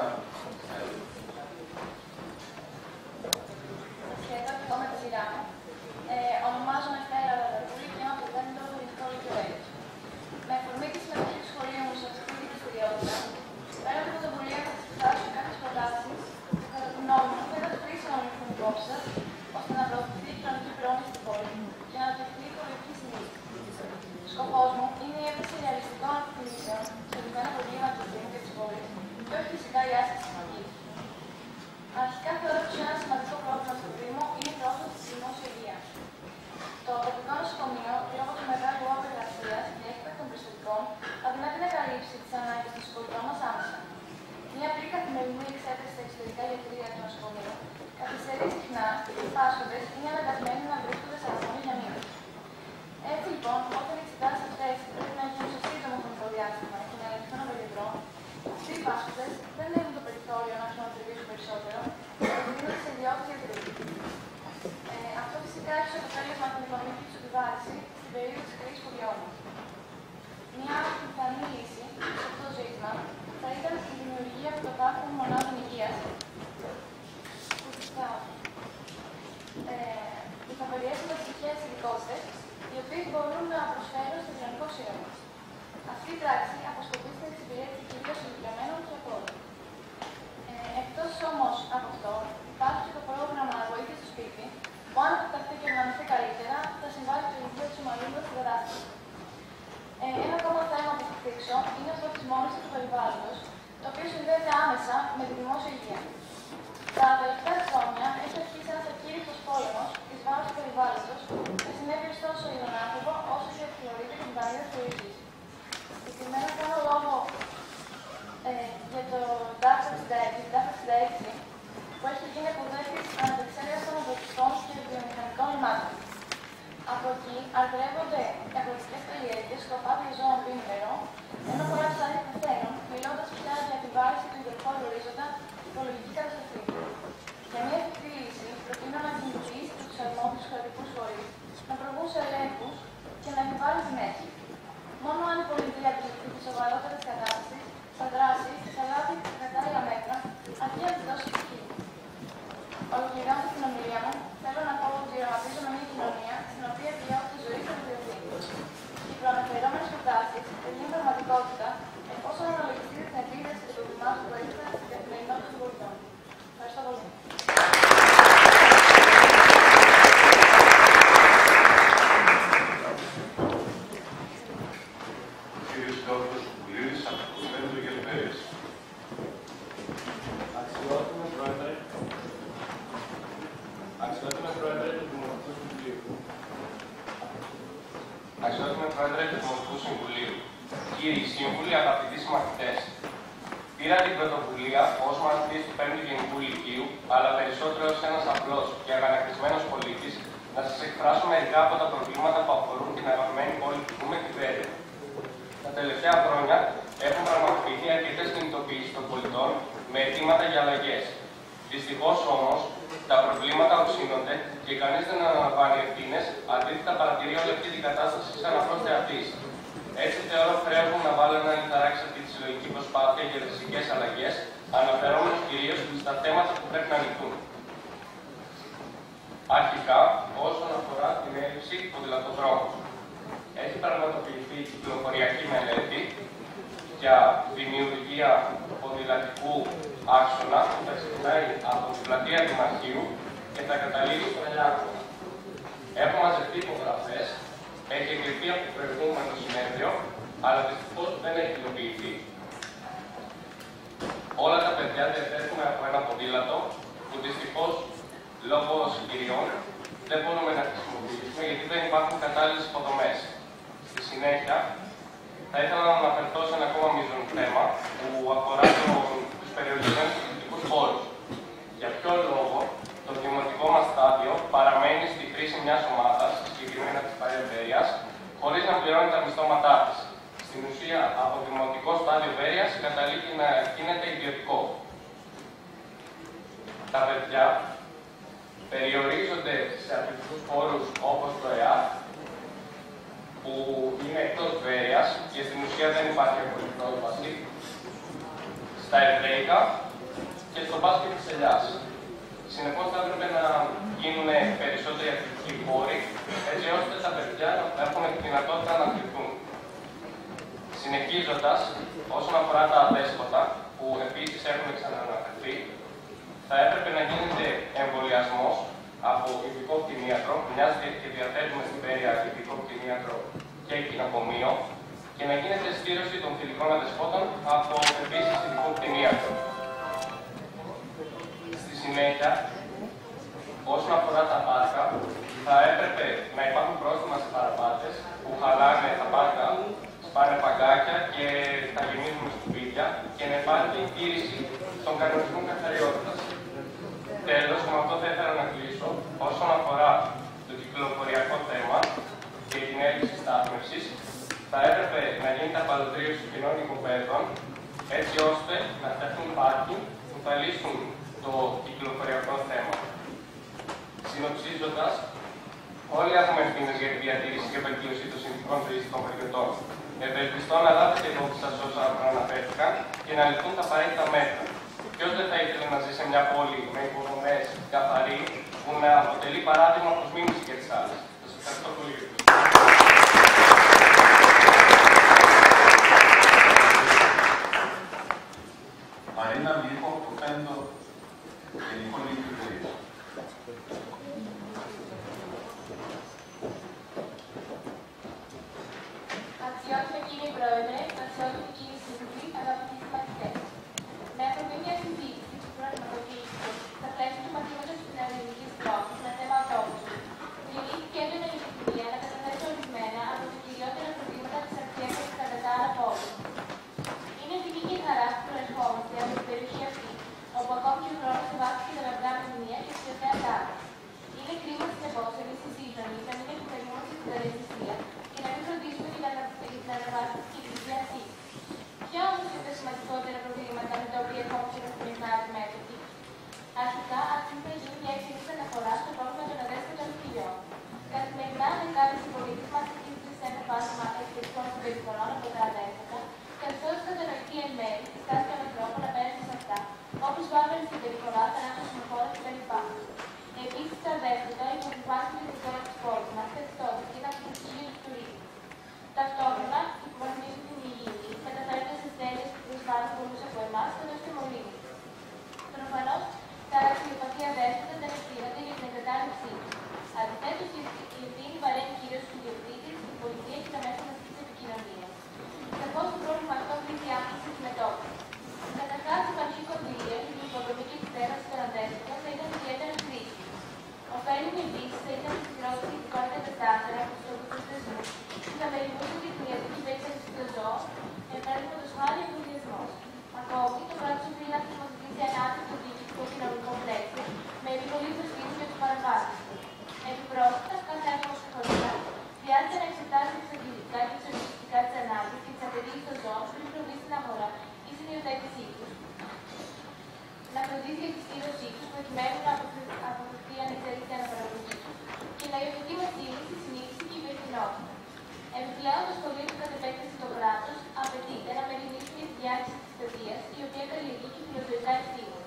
σχεδόν εγώ με τη σειρά μου. Ε, ονομάζομαι Στέλλα Ραδακούλη και είμαι από το πέμπτο Ελληνικό Λύκειο Βέλγιο. Με αφορμή τη συμμετοχή του σχολείου μου σε αυτή τη δραστηριότητα, πέρα από την πρωτοβουλία θα σα εκφράσω κάποιε προτάσει που κατά τη γνώμη μου θα ήταν χρήσιμο να ληφθούν υπόψη σα, ώστε να προωθηθεί η κοινωνική πρόνοια στην πόλη και να αναπτυχθεί η οικολογική συνείδηση. Σκοπός μου είναι η έβριση ρεαλιστικών αποφυλήσεων σε ορισμένα προβλήματα του Δήμου και της πόλης και όχι φυσικά η άσκηση της μαγικής. Αρχικά θεωρώ πως ένα σημαντικό πρόβλημα στο Δήμο είναι η πρόσβαση στη δημόσια υγεία. Το τοπικό νοσοκομείο, λόγω του μεγάλου όγκου εργασίας και έκτακτων περιστατικών, αδυνατεί να καλύψει τις ανάγκες των συμπολιτών μας άμεσα. Μια απλή καθημερινή εξέταση στα εξωτερικά ιατρεία του νοσοκομείου καθυστερεί συχνά και οι πάσχοντες είναι αναγκασμένοι να βρίσκονται σε αγώνη για μήνες. Έτσι λοιπόν, όταν οι εξετάσεις αυτές πρέπει να γίνουν σε σύντομο χρονικό διάστημα και να ελεγχθούν από γιατρό, αυτοί οι πάσχοντες δεν έχουν το περιθώριο να χρονοτριβήσουν περισσότερο και να δίνονται σε ιδιώτες γιατροί. Ε, αυτό φυσικά έχει ως αποτέλεσμα την οικονομική του επιβάρηση στην περίοδο της κρίσης που βιώνουμε. Μια πιθανή λύση σε αυτό το ζήτημα θα ήταν η δημιουργία πρωτοπάρχων μονάδων υγείας που θα περιέχουν τεχνικές ειδικότητες, οι οποίες μπορούν να προσφέρουν στο κοινωνικό σύλλογο. Αυτή η πράξη αποσκοπεί στην εξυπηρέτηση κυρίως ηλικιωμένων και απόρων. Ε, εκτός όμως από αυτό, υπάρχει και το πρόγραμμα Βοήθεια στο σπίτι, που αν επιταχθεί και οργανωθεί καλύτερα, θα συμβάλλει στο ηλικίο της ομαλούδας στην κατάσταση. Ε, ένα ακόμα θέμα που θα θίξω είναι αυτό της μόνησης του περιβάλλοντος, το οποίο συνδέεται άμεσα με τη δημόσια υγεία. Τα τελευταία χρόνια έχει αρχίσει ένας ακήρυκτος πόλεμος εις βάρος του περιβάλλοντος, με συνέπειες τόσο για τον άνθρωπο όσο και τη χλωρίδα και την παρέα του ίδιου. Συγκεκριμένα κάνω λόγο ε, για το τάφ εξήντα έξι, που έχει γίνει αποδέκτης αναπεξέργασης των οδοτικών και βιομηχανικών λιμάτων. Από εκεί αρθρεύονται αγροτικές καλλιέργειες, σκοπάδια ζώων που είναι νερό, ενώ πολλά ψάρια πεθαίνουν, μιλώντας πια για τη βάρηση του υδροχώρου ορίζοντα οικολογική καταστροφή. Για μια εφικτή λύση, προτείνω να κινητοποιήσει τους αρμόδιους κρατικούς φορείς, να προβούν σε ελέγχους και να επιβάλλουν την μέση. Μόνο αν η πολιτεία αντιληφθεί τις σοβαρότερες κατάστασεις, θα δράσει, θα Πρόεδρε του Δημοτικού Συμβουλίου, κύριοι σύμβουλοι, αγαπητοί συμμαθητές, πήρα την πρωτοβουλία ως μαθητής του πέμπτου Γενικού Λυκείου, αλλά περισσότερο ως ένας απλός και αγανακτισμένος πολίτης, να σας εκφράσω μερικά από τα προβλήματα που αφορούν την αγαπημένη πόλη του Κούμε, τη Βέρεια. Τα τελευταία χρόνια έχουν πραγματοποιηθεί αρκετές κινητοποιήσεις των πολιτών με αιτήματα για αλλαγές. Δυστυχώς όμως, τα προβλήματα οξύνονται και κανείς δεν αναλαμβάνει ευθύνες, αντίθετα παρατηρεί όλη αυτή την κατάσταση σαν απλώς θεατής. Έτσι θεωρώ χρέος μου να βάλω ένα λιθαράκι σε αυτή τη συλλογική προσπάθεια για ριζικές αλλαγές, αναφερόμενος κυρίως στα θέματα που πρέπει να λυθούν. Αρχικά, όσον αφορά την έλλειψη ποδηλατοδρόμων, έχει πραγματοποιηθεί κυκλοφοριακή μελέτη για δημιουργία ποδηλατικού άξονα που θα ξεκινάει από την πλατεία Δημαρχείου και θα καταλήγει στο Ελιάκωνα. Έχουν μαζευτεί υπογραφές, έχει εγκριθεί από το προηγούμενο συνέδριο, αλλά δυστυχώς δεν έχει υλοποιηθεί. Όλα τα παιδιά διαθέτουν από ένα ποδήλατο που δυστυχώς λόγω συγκυριών δεν μπορούμε να χρησιμοποιήσουμε γιατί δεν υπάρχουν κατάλληλες υποδομές. Στη συνέχεια, θα ήθελα να αναφερθώ σε ένα ακόμα μείζον θέμα που αφορά το, τους περιορισμένους αθλητικούς χώρους. Για ποιο λόγο το δημοτικό μας στάδιο παραμένει στη χρήση μιας ομάδας, συγκεκριμένα της Βέρειας, χωρίς να πληρώνει τα μισθώματά της. Στην ουσία, από δημοτικό στάδιο Βέρειας καταλήγει να γίνεται ιδιωτικό. Τα παιδιά περιορίζονται σε αθλητικούς χώρους όπως το ΕΑΤ, που είναι εκτός Βέρειας και στην ουσία δεν υπάρχει απολύτως πρόσβαση, στα εβραϊκά και στο μπάσκετ της Ελιάς. Συνεπώς θα έπρεπε να γίνουν περισσότεροι αθλητικοί χώροι, έτσι ώστε τα παιδιά να έχουν τη δυνατότητα να αθληθούν. Συνεχίζοντας, όσον αφορά τα αδέσποτα, που επίσης έχουν ξανααναφερθεί, θα έπρεπε να γίνεται εμβολιασμός από ειδικό κτηνίατρο, μιας και διαθέτουμε στην Βέρεια ειδικό κτηνίατρο και κοινοκομείο, και να γίνεται στήρωση των θηλυκών αδεσπότων από επίσης ειδικό κτηνίατρο. Στη συνέχεια, όσον αφορά τα πάρκα, θα έπρεπε να υπάρχουν πρόστιμα σε παραπάτες που χαλάνε τα πάρκα, σπάνε παγκάκια και τα γεμίζουν με σκουπίδια και να υπάρχει τήρηση των κανονισμών καθαριότητας. Τέλος, με αυτό θα ήθελα να κλείσω όσον αφορά το κυκλοφοριακό θέμα και την έλλειψη στάθμευσης. Θα έπρεπε να γίνει τα παλωτρίωση των κοινών οικοπαίδων έτσι ώστε να φτιαχτούν πάρκι που θα λύσουν το κυκλοφοριακό θέμα. Συνοψίζοντας, όλοι έχουμε ευθύνες για τη διατήρηση και βελτίωση των συνθηκών ζωής των παιδιωτών. Ευελπιστώ να λάβετε υπόψη σας όσα προαναφέρθηκαν και να ληφθούν τα απαραίτητα μέτρα. Ποιος δεν θα ήθελε να ζει σε μια πόλη με υποδομές καθαρή που να αποτελεί παράδειγμα προς μίμηση και τις άλλες. Σας ευχαριστώ πολύ. Marina Mirko, του πέμπτου Γενικού Λυκείου Βέρειας. Αξιότιμοι κύριε Πρόεδρε, αξιότιμοι κύριοι σύμβουλοι, αγαπητοί συμμαθητές. Με αφορμή μια συζήτηση που πραγματοποιήθηκε στα πλαίσια του μαθήματος της νεοελληνικής γλώσσας με θέμα αυτόβουλου, δημιουργήθηκε έντονη ευκαιρία να καταθέσω ορισμένα από τα κυριότερα προβλήματα της αξίας κατά τα άλλα πόλη. Είναι τιμή και χαρά που προερχόμαστε από την περιοχή αυτή, όπου ακόμη και ο χρόνος σεβάστηκε τα λαμπρά μνημεία και τη τελευταία τάξη. Είναι κρίμα συνεπώς εμείς οι σύγχρονοι να μην επιφερειούμαστε στην ταλαιπωρία και να μην φροντίσουμε την αναβάθμιση της κοινωνικής αυτής. Ποια όμως είναι τα σημαντικότερα προβλήματα με τα οποία ερχόμαστε καθημερινά αντιμέτωποι? Αρχικά, αξίζει να γίνει μια εξήγηση αναφορά στο πρόβλημα των αδέσποτων κοιλιών. Καθημερινά, δεκάδες συμπολίτες μας εκτίθενται σε ένα φάσμα εκπαιδευτικών συμπεριφορών από τα αδέσποτα, καθώς η κατανοητή εν μέρη τη στάση των ανθρώπων απέναντι σε αυτά, όπως βάρβαρη συμπεριφορά, θανάτου συμμοφόρα κτλ. Επίσης, τα αδέσποτα υποβιβάζουν την ιστορία της πόλης μας, καθιστώντας την αυτοκίνηση του τουρισμού. Ταυτόχρονα, υποβαθμίζουν την υγιεινή, μεταφέροντας ασθένειες που προσβάλλουν πολλούς από εμάς, καθώς και μολύνουν. Προφανώς, τα αναβάθμιση. Επιπρόσθετα, κάθε άτομο ξεχωριστά χρειάζεται να εξετάσει εξαντλητικά και εξοριστικά τι ανάγκε και τι απαιτήσει των ζώων πριν προβεί στην αγορά ή στην υιοθέτησή του. Να φροντίζει για τη στήρωσή του προκειμένου να αποφευθεί η ανεξέλιξη αναπαραγωγή του και να υιοθετεί με σύγκληση, συνείδηση και υπευθυνότητα. Επιπλέον, το σχολείο του κατ' επέκταση το κράτο απαιτείται να μεριμνήσει για τη διάρκεια τη παιδεία, η οποία καλλιεργεί και φιλοσοφικά αισθήματα.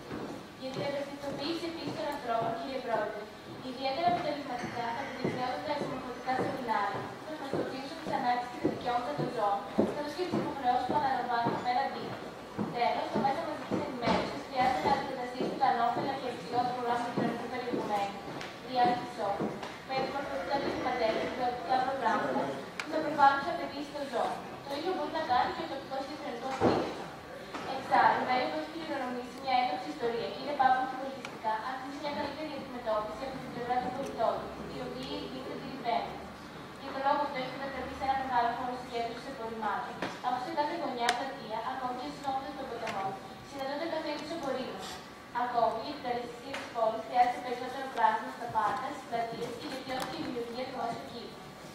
Για την ευαισθητοποίηση επίση των ανθρώπων, κύριε Πρόεδρε, ιδιαίτερα αποτελεσματικά θα επιτυχθούν τα συμμορφωτικά σεμινάρια που θα γνωστοποιήσουν τι ανάγκε και τα δικαιώματα των ζώων, καθώ και τι υποχρεώσει που αναλαμβάνουν απέναντί του. Τέλο, το μέσο μαζική ενημέρωση χρειάζεται να αντικαταστήσει τα ανώφελα και αξιόλογα προγράμματα κοινωνικού περιεχομένου, reality show, με επιμορφωτικά διδυματέρια και ποιοτικά προγράμματα που θα προβάλλουν τι απαιτήσει των ζώων. Το ίδιο μπορεί να κάνει και ο τοπικό και κοινωνικό στήριξο. Εξάλλου, μέλη που έχει κληρονομήσει μια έντοξη ιστορία και είναι πάνω και πολιτιστικά, αξίζει μια καλύτερη αντιμετώπιση από την πλευρά των πολιτών, οι οποίοι είναι αντιληπτημένοι. Για τον λόγο αυτό έχει μετατραπεί σε ένα μεγάλο χώρο συγκέντρωση απορριμμάτων, αφού σε κάθε γωνιά, πλατεία, ακόμη και στι όχθε των ποταμών, συναντώνται κάθε είδου απορρίμματα. Ακόμη, για την καλεσθησία τη πόλη χρειάζεται περισσότερο πράσινο στα πάρκα, στι πλατείε και βελτιώσει τη δημιουργία του δημόσιου κύκλου.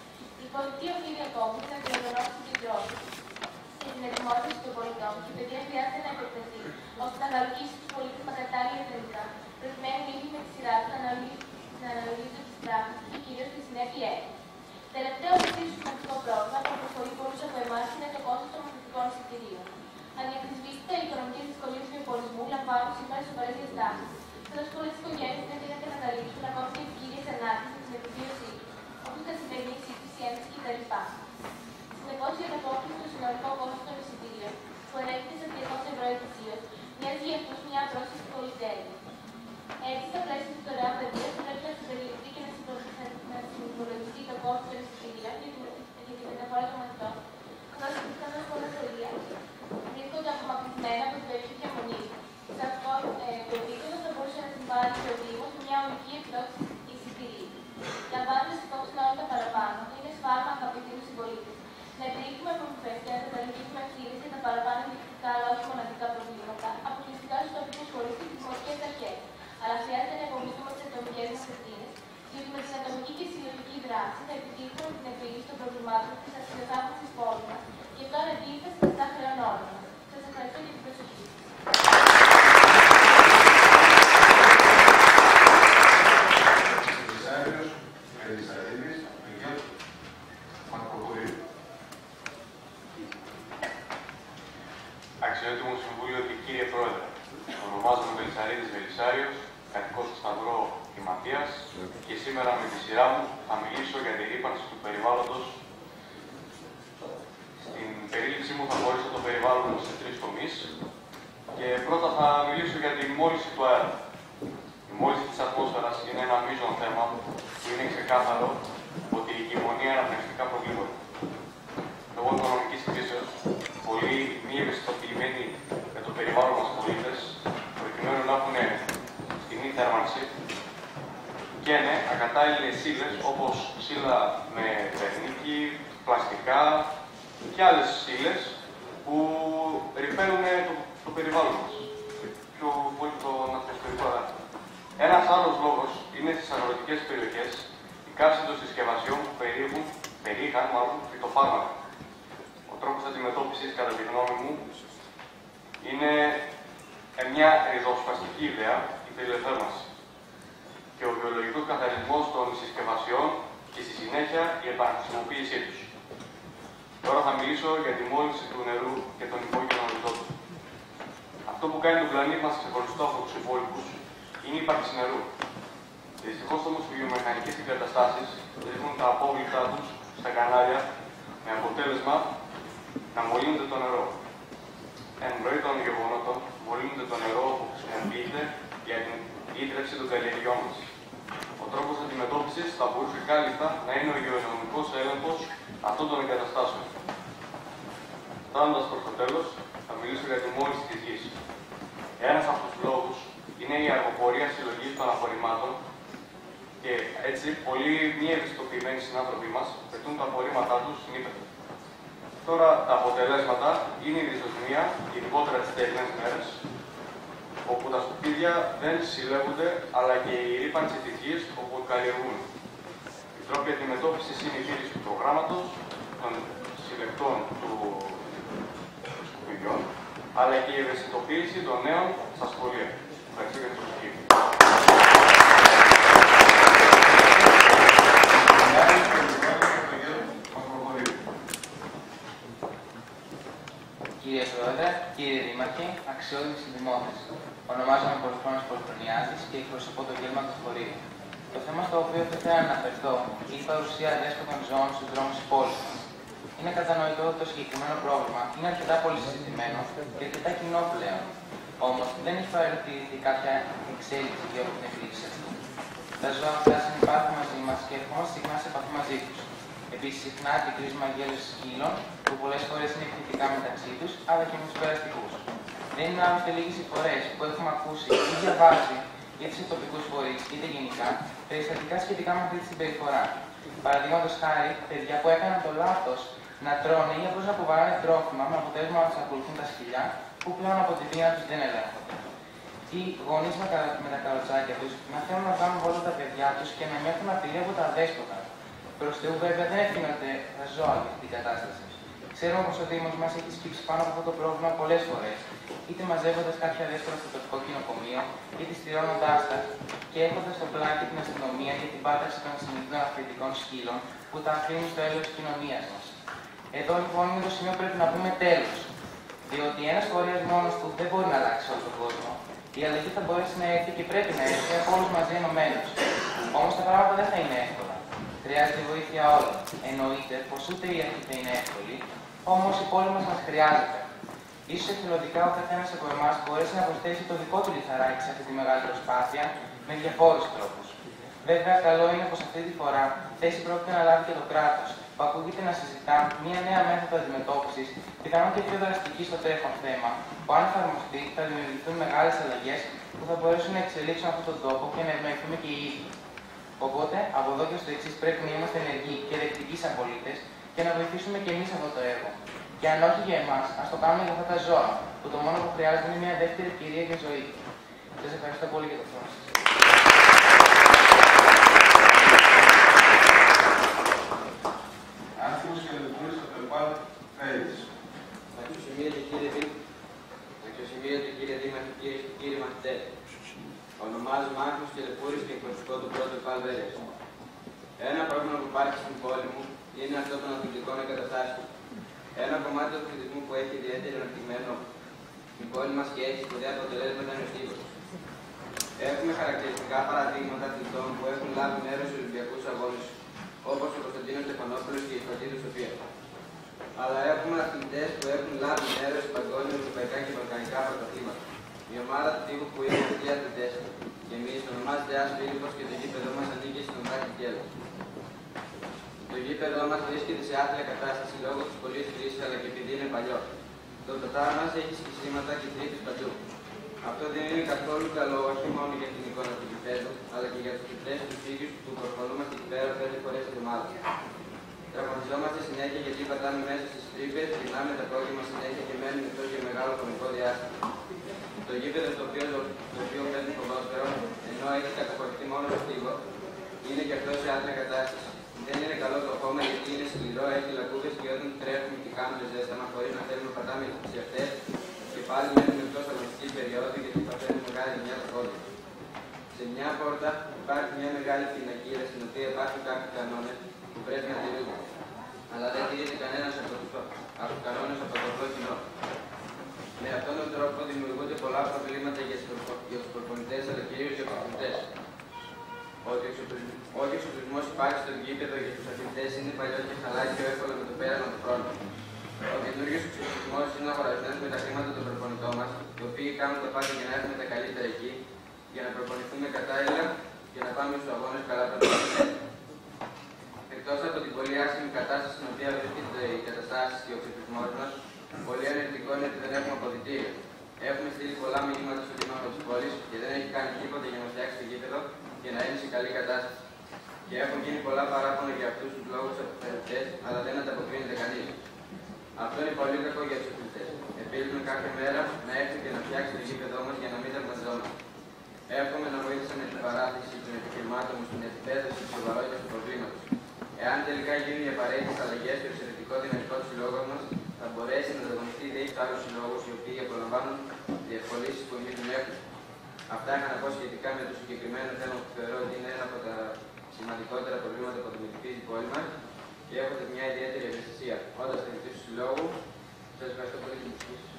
Η πολιτεία οφείλει ακόμη να διοργανώσει την κεντρώση και την ετοιμότητα των πολιτών και η παιδεία χρειάζεται να επεκταθεί ώστε να αναλογίσει του πολίτε με κατάλληλα εθνικά, προκειμένου οι ίδιοι με τη σειρά του να αναλογίζουν τι πράξει και κυρίω τη συνέπεια έχουν. Τελευταίο εξίσου σημαντικό πρόβλημα που απασχολεί πολλού από εμά είναι το κόστο των μαθητικών εισιτηρίων. Ανεξαρτήτως οι οικονομικέ δυσκολίε του υπολογισμού λαμβάνουν σήμερα σοβαρέ διαστάσει, καθώ πολλέ οικογένειε δεν δίνεται να καλύψουν ακόμη και τι κύριε ανάγκε για την επιβίωσή του, όπω τα σημερινή σύντηση, ένταση κτλ. Συνεπώ, η ανταπόκριση στο συνολικό κόστο των εισιτήριων, που ελέγχεται σε τριακόσια ευρώ ετησίω, μοιάζει για αυτού μια απρόσθετη πολυτέλεια. Έτσι, στα πλαίσια τη δωρεάν παιδεία, πρέπει να συμπεριληφθεί και να συνυπολογιστεί το κόστο των εισιτήριων για την μεταφορά των μαθητών, καθώ πολλά σχολεία βρίσκονται απομακρυσμένα από την περιοχή διαμονή. Σε αυτό το επίπεδο θα μπορούσε να συμβάλλει και ο Δήμος με μια ονική εκδόση εισιτηρίου. Λαμβάνοντας υπόψη όλα τα παραπάνω, είναι σφάλμα, αγαπητοί μου συμπολίτες, να επιδείξουμε αποφευές και να καταλήγουμε ευθύνες για τα παραπάνω ενδεικτικά αλλά όχι μοναδικά προβλήματα, αποκλειστικά στους τοπικούς φορείς και τις δημοτικές αρχές. Αλλά χρειάζεται να υπομισθούμε τις ατομικές μας ευθύνες, διότι με την ατομική και συλλογική δράση θα επιτύχουμε την επίλυση των προβλημάτων της αστυνομίας της πόλης μας και αυτό είναι αντίθεση με τα χρεών όλων μας. Σας ευχαριστώ για την προσοχή σας. Αξιότιμο Συμβούλιο και κύριε Πρόεδρε, ονομάζομαι Βελισσαρίδης Βελισσάριος, κατοικός του Σταυρό Ματίας και σήμερα με τη σειρά μου θα μιλήσω για τη ρύπανση του περιβάλλοντος. Στην περίληψή μου θα χωρίσω το περιβάλλον σε τρεις τομείς και πρώτα θα μιλήσω για τη μόλυνση του αέρα. Η μόλυνση της ατμόσφαιρας είναι ένα μείζον θέμα που είναι ξεκάθαρο ότι η κοινωνία είναι αναπνευστικά προβλήματα. Λόγω οικονομικής κρίσεως, πολλοί μη ευαισθητοποιημένοι με το περιβάλλον μας πολίτες, προκειμένου να έχουν φτηνή θέρμανση, και ναι, ακατάλληλες ύλες όπως ξύλα με βερνίκι, πλαστικά και άλλες ύλες που ρηπαίνουν το, το περιβάλλον μας. Πιο πολύ τον ατμοσφαιρικό αέρα. Ένας άλλος λόγος είναι στις αγροτικές περιοχές η καύση των συσκευασιών που περιείχαν, περιείχαν μάλλον φυτοφάρμακα. Ο τρόπος αντιμετώπισης, κατά τη γνώμη μου, είναι μια ριζοσπαστική ιδέα, η τελειοθέρμανση και ο βιολογικός καθαρισμός των συσκευασιών και στη συνέχεια η επαναχρησιμοποίησή τους. Τώρα θα μιλήσω για τη μόλυνση του νερού και των υπόγειων οριζόντων. Αυτό που κάνει τον πλανήτη μας ξεχωριστό από τους υπόλοιπους είναι η ύπαρξη νερού. Δυστυχώς όμως οι βιομηχανικές εγκαταστάσεις ρίχνουν τα απόβλητά τους στα κανάλια με αποτέλεσμα να μολύνεται το νερό. Εν ροή των γεγονότων, μολύνεται το νερό που χρησιμοποιείται για την ίδρυυση των καλλιεργειών μας. Ο τρόπος αντιμετώπισης θα μπορούσε κάλλιστα να είναι ο υγειονομικός έλεγχος αυτών των εγκαταστάσεων. Φτάνοντας προς το τέλος, θα μιλήσω για τη μόλυνση της γης. Ένας από τους λόγους είναι η αργοπορία συλλογής των απορριμμάτων και έτσι πολλοί μη ευαισθητοποιημένοι συνάνθρωποι μας πετούν τα απορρίμματά τους στην ύπαιθρο. Τώρα τα αποτελέσματα είναι η δυσοσμία, ειδικότερα τις τελευταίες μέρες, όπου τα σκουπίδια δεν συλλέγονται, αλλά και η ρύπανση της γης όπου καλλιεργούν. Οι τρόποι αντιμετώπισης είναι η τήρηση του προγράμματος, των συλλεκτών του σκουπιδιών, αλλά και η ευαισθητοποίηση των νέων στα σχολεία. Ευχαριστώ για την προσοχή. Κύριε Πρόεδρε, κύριε Δήμαρχε, αξιότιμοι συνδημότες. Ονομάζομαι Πολυχρόνος Πολυχρονιάδης και εκπροσωπώ το γέλμα του χωρίου. Το θέμα στο οποίο θα ήθελα να αναφερθώ είναι η παρουσία αδέσποτων ζώων στους δρόμους της πόλης μας. Είναι κατανοητό ότι το συγκεκριμένο πρόβλημα είναι αρκετά πολύ συζητημένο και αρκετά κοινό πλέον. Όμως δεν έχει παρατηρηθεί κάποια εξέλιξη για την επίλυση αυτή. Τα ζώα αυτά συνυπάρχουν μαζί μας και ερχόμαστε συχνά σε επαφή μαζί τους. Επίσης, συχνά αντικρίζουμε αγγέλους σκύλων που πολλές φορές είναι εκπληκτικά μεταξύ τους, αλλά και με τους περαστικούς. Δεν είναι άλλωστε λίγες οι φορές που έχουμε ακούσει ή διαβάσει είτε σε τοπικούς φορείς είτε γενικά περιστατικά σχετικά με αυτή τη συμπεριφορά. Παραδείγματος χάρη, παιδιά που έκαναν το λάθος να τρώνε ή απλώς να αποβαράνε τρόφιμα με αποτέλεσμα να τους ακολουθούν τα σκυλιά που πλέον από τη βία τους δεν ελέγχονται. Οι γονείς με, με τα καροτσάκια τους να θέλουν να κάνουν όλα τα παιδιά τους και να νιώθουν απειλή από τα δέσποτα. Προς Θεού, βέβαια, δεν ευθύνονται τα ζώα για αυτή την κατάσταση. Ξέρουμε πως ο Δήμος μας έχει σκύψει πάνω από αυτό το πρόβλημα πολλές φορές, είτε μαζεύοντας κάποια δέσποτα στο τοπικό κοινοκομείο, είτε στηρώνοντάς τα και έχοντας στο πλάι την αστυνομία για την πάταξη των συνειδητών αυθεντικών σκύλων που τα αφήνουν στο έλεος της κοινωνίας μας. Εδώ λοιπόν είναι το σημείο που πρέπει να πούμε τέλος. Διότι ένας φορέας μόνος του δεν μπορεί να αλλάξει όλο τον κόσμο. Η αλλαγή θα μπορέσει να έρθει και πρέπει να έρθει από όλους μαζί ενωμένους. Όμως τα πράγματα δεν θα είναι εύκολα. Χρειάζεται η βοήθεια όλων. Εννοείται πως ούτε η αρχή θα είναι εύκολη, όμως η πόλη μας μας χρειάζεται. Ίσως εθελοντικά ο καθένας από εμάς μπορέσει να προσθέσει το δικό του λιθαράκι σε αυτή τη μεγάλη προσπάθεια με διαφόρους τρόπους. Βέβαια, καλό είναι πως αυτή τη φορά θέση πρόκειται να λάβει και το κράτος, που ακούγεται να συζητά μια νέα μέθοδο αντιμετώπισης, πιθανόν και πιο δραστική στο τρέχον θέμα, που αν εφαρμοστεί θα δημιουργηθούν μεγάλες αλλαγές που θα μπορέσουν να εξελίξουν αυτόν τον τόπο και να ευνοηθούμε και οι ίδιοι. Οπότε, από εδώ και στο εξής πρέπει να είμαστε ενεργοί και δεκτικοί σαν πολίτες και να βοηθήσουμε και εμείς αυτό το έργο. Και αν όχι για εμάς, ας το κάνουμε για αυτά τα ζώα, που το μόνο που χρειάζεται είναι μια δεύτερη ευκαιρία για ζωή. Σας ευχαριστώ πολύ για το χρόνο σας. Άρχιμος και Λειτουργής στο Τελπάλ Φέιτς. Αξιοσημείωτε κύριε Δήμαρχε, αξιοσημείωτε κύριε Δήμαρχε, κύριε και κύριοι μαθητές. Ονομάζομαι Άρχιμος και Λειτουργής και εκπροσωπώ του πρώτου Τελπάλ Φέιτς. Ένα πρόβλημα που υπάρχει στην πόλη μου είναι αυτό των αθλητικών εγκαταστάσεων. Ένα κομμάτι του αθλητισμού που έχει ιδιαίτερα αναπτυγμένο η πόλη μας και έχει σπουδαία αποτελέσματα είναι ο στίβος. Έχουμε χαρακτηριστικά παραδείγματα αθλητών που έχουν λάβει μέρος στους Ολυμπιακούς Αγώνες, όπως ο Κωνσταντίνος Στεφανόπουλος και η Σπατίδου Σοφία. Αλλά έχουμε αθλητές που έχουν λάβει μέρος σε παγκόσμια, ευρωπαϊκά και βαλκανικά πρωταθλήματα. Η ομάδα του τύπου που είναι αυτοί οι αθλητές και εμείς ονομάζεται Άς Φίλιππος και το γήπεδο μας ανήκει στον Μάκη Γκέλος. Το γήπεδο μας βρίσκεται σε άθλια κατάσταση λόγω της πολλής κρίσης αλλά και επειδή είναι παλιό. Το τοτάρ μας έχει σχισίματα και τρύπες παντού. Αυτό δεν είναι καθόλου καλό όχι μόνο για την εικόνα του γηπέδου, αλλά και για τους φοιτητές του ίδιους που προπονούμαστε εκεί πέρα πέντε φορές την εβδομάδα. Τραυματιζόμαστε συνέχεια γιατί πατάμε μέσα στις τρύπες, γυρνάμε τα πόδια μας συνέχεια και μένουμε εκτός για μεγάλο χρονικό διάστημα. Το γήπεδο στο οποίο, το οποίο παίζει ποδόσφαιρο, ενώ έχει καταχωρηθεί μόνο στο στίβο, είναι και αυτό σε άθλια κατάσταση. Δεν είναι καλό το χώμα γιατί είναι σκληρό, έχει λακκούδες και όταν τρέχουμε και κάνουμε ζέσταμα χωρίς να θέλουμε να πατάμε σε αυτές και πάλι μένουμε εκτός αγωνιστική περίοδο γιατί παθαίνουμε μεγάλη ζημιά στα πόδια. Σε μια πόρτα υπάρχει μια μεγάλη πινακίδα στην οποία υπάρχουν κάποιοι κανόνες που πρέπει να τηρούνται. Αλλά δεν τηρείται κανένας από τους κανόνες από το απλό κοινό. Με αυτόν τον τρόπο δημιουργούνται πολλά προβλήματα για τους προπονητές αλλά κυρίως για τους αθλητές. Ό,τι εξοπλισμός υπάρχει στο γήπεδο για τους αθλητές είναι παλιό και χαλάει πιο εύκολα με το πέρασμα του χρόνου. Ο καινούργιος εξοπλισμός είναι αγορασμένος με τα χρήματα των προπονητών μας, οι οποίοι κάνουν τα πάντα για να έχουμε τα καλύτερα εκεί, για να προπονηθούμε κατάλληλα και να πάμε στους αγώνες καλά προπονητές. Εκτός από την πολύ άσχημη κατάσταση στην οποία βρίσκεται οι καταστάσεις και ο εξοπλισμός μας, πολύ ανερτικό είναι ότι δεν έχουμε αποδυτήρια. Έχουμε στείλει πολλά μηνύματα στο Δήμαρχο της πόλης και δεν έχει κάνει τίποτα για να φτιάξει το γήπεδο και να είναι σε καλή κατάσταση. Και έχουν γίνει πολλά παράπονα για αυτούς τους λόγους από τους αθλητές, αλλά δεν ανταποκρίνεται κανείς. Αυτό είναι πολύ κακό για τους αθλητές. Ελπίζουμε κάποια μέρα να έρθει και να φτιάξει το γήπεδό μας για να μην τερματιζόμαστε. Εύχομαι να βοήθησα με την παράθεση των επιχειρημάτων μου στην επίπεδωση τη σοβαρότητα του προβλήματος. Εάν τελικά γίνουν οι απαραίτητες αλλαγές στο εξαιρετικό δυναμικό του συλλόγου μας, θα μπορέσει να ανταγωνιστεί ιδέες σε άλλους συλλόγους οι οποίοι απολαμβάνουν διευκολύνσεις που εμείς δεν έχουμε. Αυτά είχα να πω σχετικά με το συγκεκριμένο θέμα που θεωρώ ότι είναι ένα από τα σημαντικότερα προβλήματα που αντιμετωπίζει η πόλη μας και έχοντα μια ιδιαίτερη ευαισθησία. Όντας διευθυντής του συλλόγου, σας ευχαριστώ πολύ για την προσοχή σας.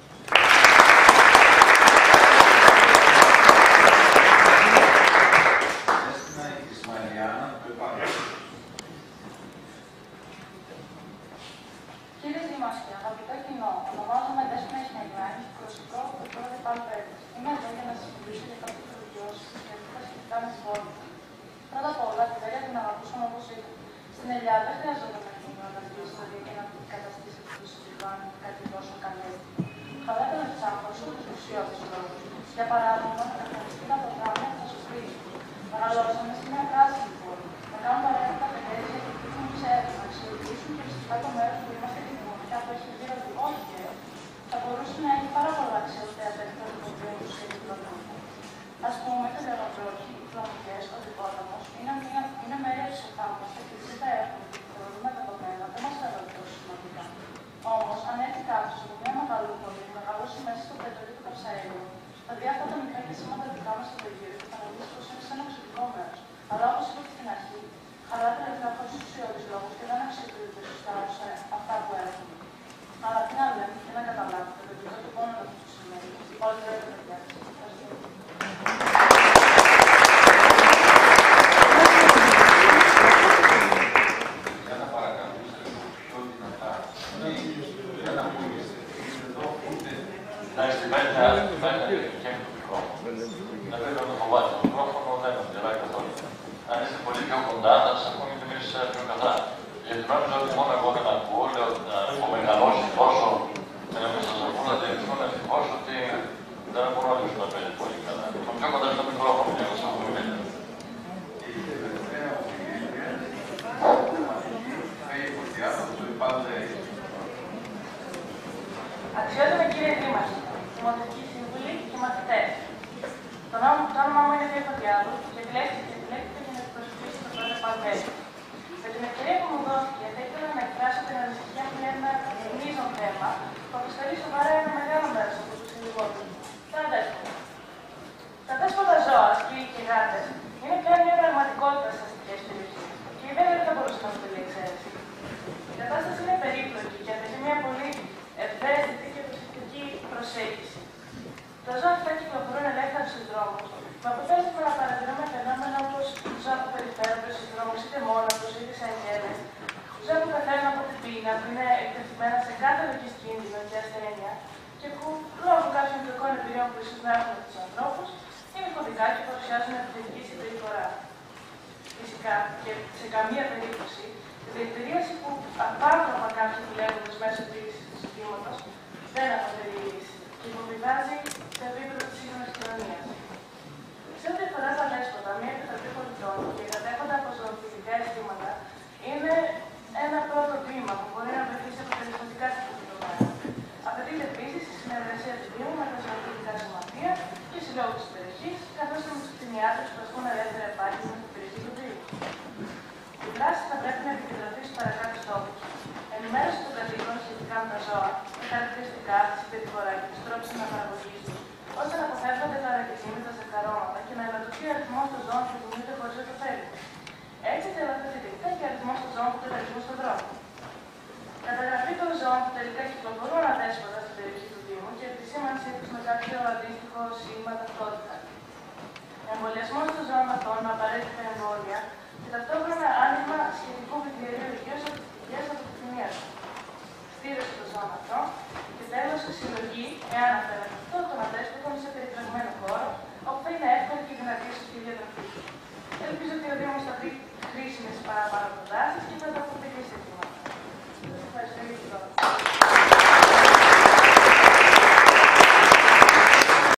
Κύριε Δήμαρχε, αγαπητό κοινό, ονομάζομαι Δέσποινα Ισμαηλιάννη, προσωπικό από το πρώτο πάλι πέρα. Είμαι εδώ για να σα μιλήσω για κάποιε βελτιώσει σχετικά με την πόλη. Πρώτα απ' όλα, τη βέλεια την αγαπούσαμε όπω ήταν. Στην Ελλάδα δεν χρειαζόταν να γίνει να καταστήσει το δίκαιο να αντικαταστήσει το φυσικό κάτι τόσο καλέ. Χαλάκανε του άνθρωπου όλου του ουσιώδει λόγου. Για παράδειγμα, να καθαριστεί τα προγράμματα θα σου πει. Μεγαλώσαμε σε μια πράσινη πόλη. Να κάνουμε απαραίτητα παιδιά για το τι μου ξέρουν, να αξιοποιήσουν και φυσικά το μέρο που είμαστε και κοινωνικά που έχει γύρω του όχι και θα μπορούσε να έχει πάρα πολλά αξιοπρέπεια τέτοια από το οποίο του σχέδιο προγράμματα. Α πούμε, τα διαβατρόχοι, οι φλαμικέ, ο διπόταμο είναι, είναι μέρη τη εθάμενη και τη δεν έχουν θεωρούμε τα δεδομένα, δεν μα θεωρούν τόσο σημαντικά. Όμω, αν έρθει κάποιο από μια μεγαλούπολη και μεγαλώσει μέσα στο πετρέλαιο του καυσαέριου, τα διάφορα μικρά και σήμαντα δικά μα στο γύρο θα αναλύσει πω είναι σε ένα εξωτικό μέρο. Αλλά όπω είπα και στην αρχή, χαλάτε λεφτά χωρί ουσιώδει λόγου και δεν αξιοποιούνται σωστά όσο αυτά που έχουν. Αλλά τι να λέμε και να καταλάβετε, το δικό του πόνο αυτό που σημαίνει. Όλοι δεν έχουν διάθεση. Αν είστε πολύ πιο κοντά, θα σας ακούμε και εμείς πιο καθαρά. Γιατί νόμιζα ότι μόνο εγώ δεν ακούω, λέω ότι έχω μεγαλώσει τόσο και να μην σας ακούω να τελειώσω, ευτυχώς ότι δεν μπορώ να λύσω να παίζει πολύ καλά. Το πιο κοντά στο μικρόφωνο για να σας ακούμε καλύτερα. Αξιότιμοι κύριε Δήμαρχε, δημοτικοί σύμβουλοι και μαθητές. Το όνομα μου είναι Διαφωτιάδου και επιλέχθηκε για να εκπροσωπήσω το πρώτο Παλβέλιο. Με την ευκαιρία που μου δόθηκε, θα ήθελα να εκφράσω την ανησυχία μου για ένα μείζον θέμα που αποσχολεί σοβαρά ένα μεγάλο μέρο από του συλλογικού. Τα αδέσποτα. Τα αδέσποτα ζώα, σκύλοι και γάτες, είναι πλέον μια πραγματικότητα στι αστικέ περιοχέ και η βέβαια δεν θα μπορούσε να αποτελεί εξαίρεση. Η κατάσταση είναι περίπλοκη και απαιτεί μια πολύ ευαίσθητη και προσεκτική προσέγγιση. Τα ζώα αυτά κυκλοφορούν ελεύθερα στους δρόμους, με αποτέλεσμα να παρατηρούμε φαινόμενα όπως ζώα που περιφέρονται στους δρόμους είτε μόνα τους είτε σε αγγέλες, ζώα που πεθαίνουν από την πείνα, που είναι εκτεθειμένα σε κάθε λογική κίνδυνο και ασθένεια και που λόγω κάποιων κακών εμπειριών που ίσως να έχουν από τους ανθρώπους είναι κωδικά και παρουσιάζουν επιθετική συμπεριφορά. Φυσικά και σε καμία περίπτωση η διατηρήση που απάνθρωπα κάποιοι δουλεύουν μέσω του συστήματος δεν αποτελεί λύση και υποβιβάζει το επίπεδο της σύγχρονης κοινωνίας. Σε ό,τι αφορά τα δέσποτα, μια επιτροπή πολιτών και κατέχοντα από ζωοποιητικά αισθήματα είναι ένα πρώτο βήμα που μπορεί να βοηθήσει αποτελεσματικά στην κοινωνία. Απαιτείται επίσης η συνεργασία του Δήμου με τα ζωοποιητικά σωματεία και συλλόγους της περιοχής, καθώς και με τους κτηνιάτρους που ασκούν ελεύθερα επάγγελμα στην περιοχή του Δήμου. Η δράση θα πρέπει να επικεντρωθεί στους παρακάτω στόχους. Ενημέρωση των κατοίκων σχετικά με τα ζώα, τα χαρακτηριστικά, τη συμπεριφορά και του τρόπου αναπαραγωγή του, ώστε να αποφεύγονται τα ρεκκλήσιματα ζευκαρώματα και να εναντωθεί ο αριθμό των ζώων που κινούνται χωρί να το θέλουν. Έτσι θα ελαφρυνθεί και ο αριθμό των ζώων που τελετουργούν στον δρόμο. Καταγραφή των ζώων που τελικά κυκλοφορούν αδέσποτα στην περιοχή του Δήμου και επισήμανσή του με κάποιο αντίστοιχο σήμα ταυτότητα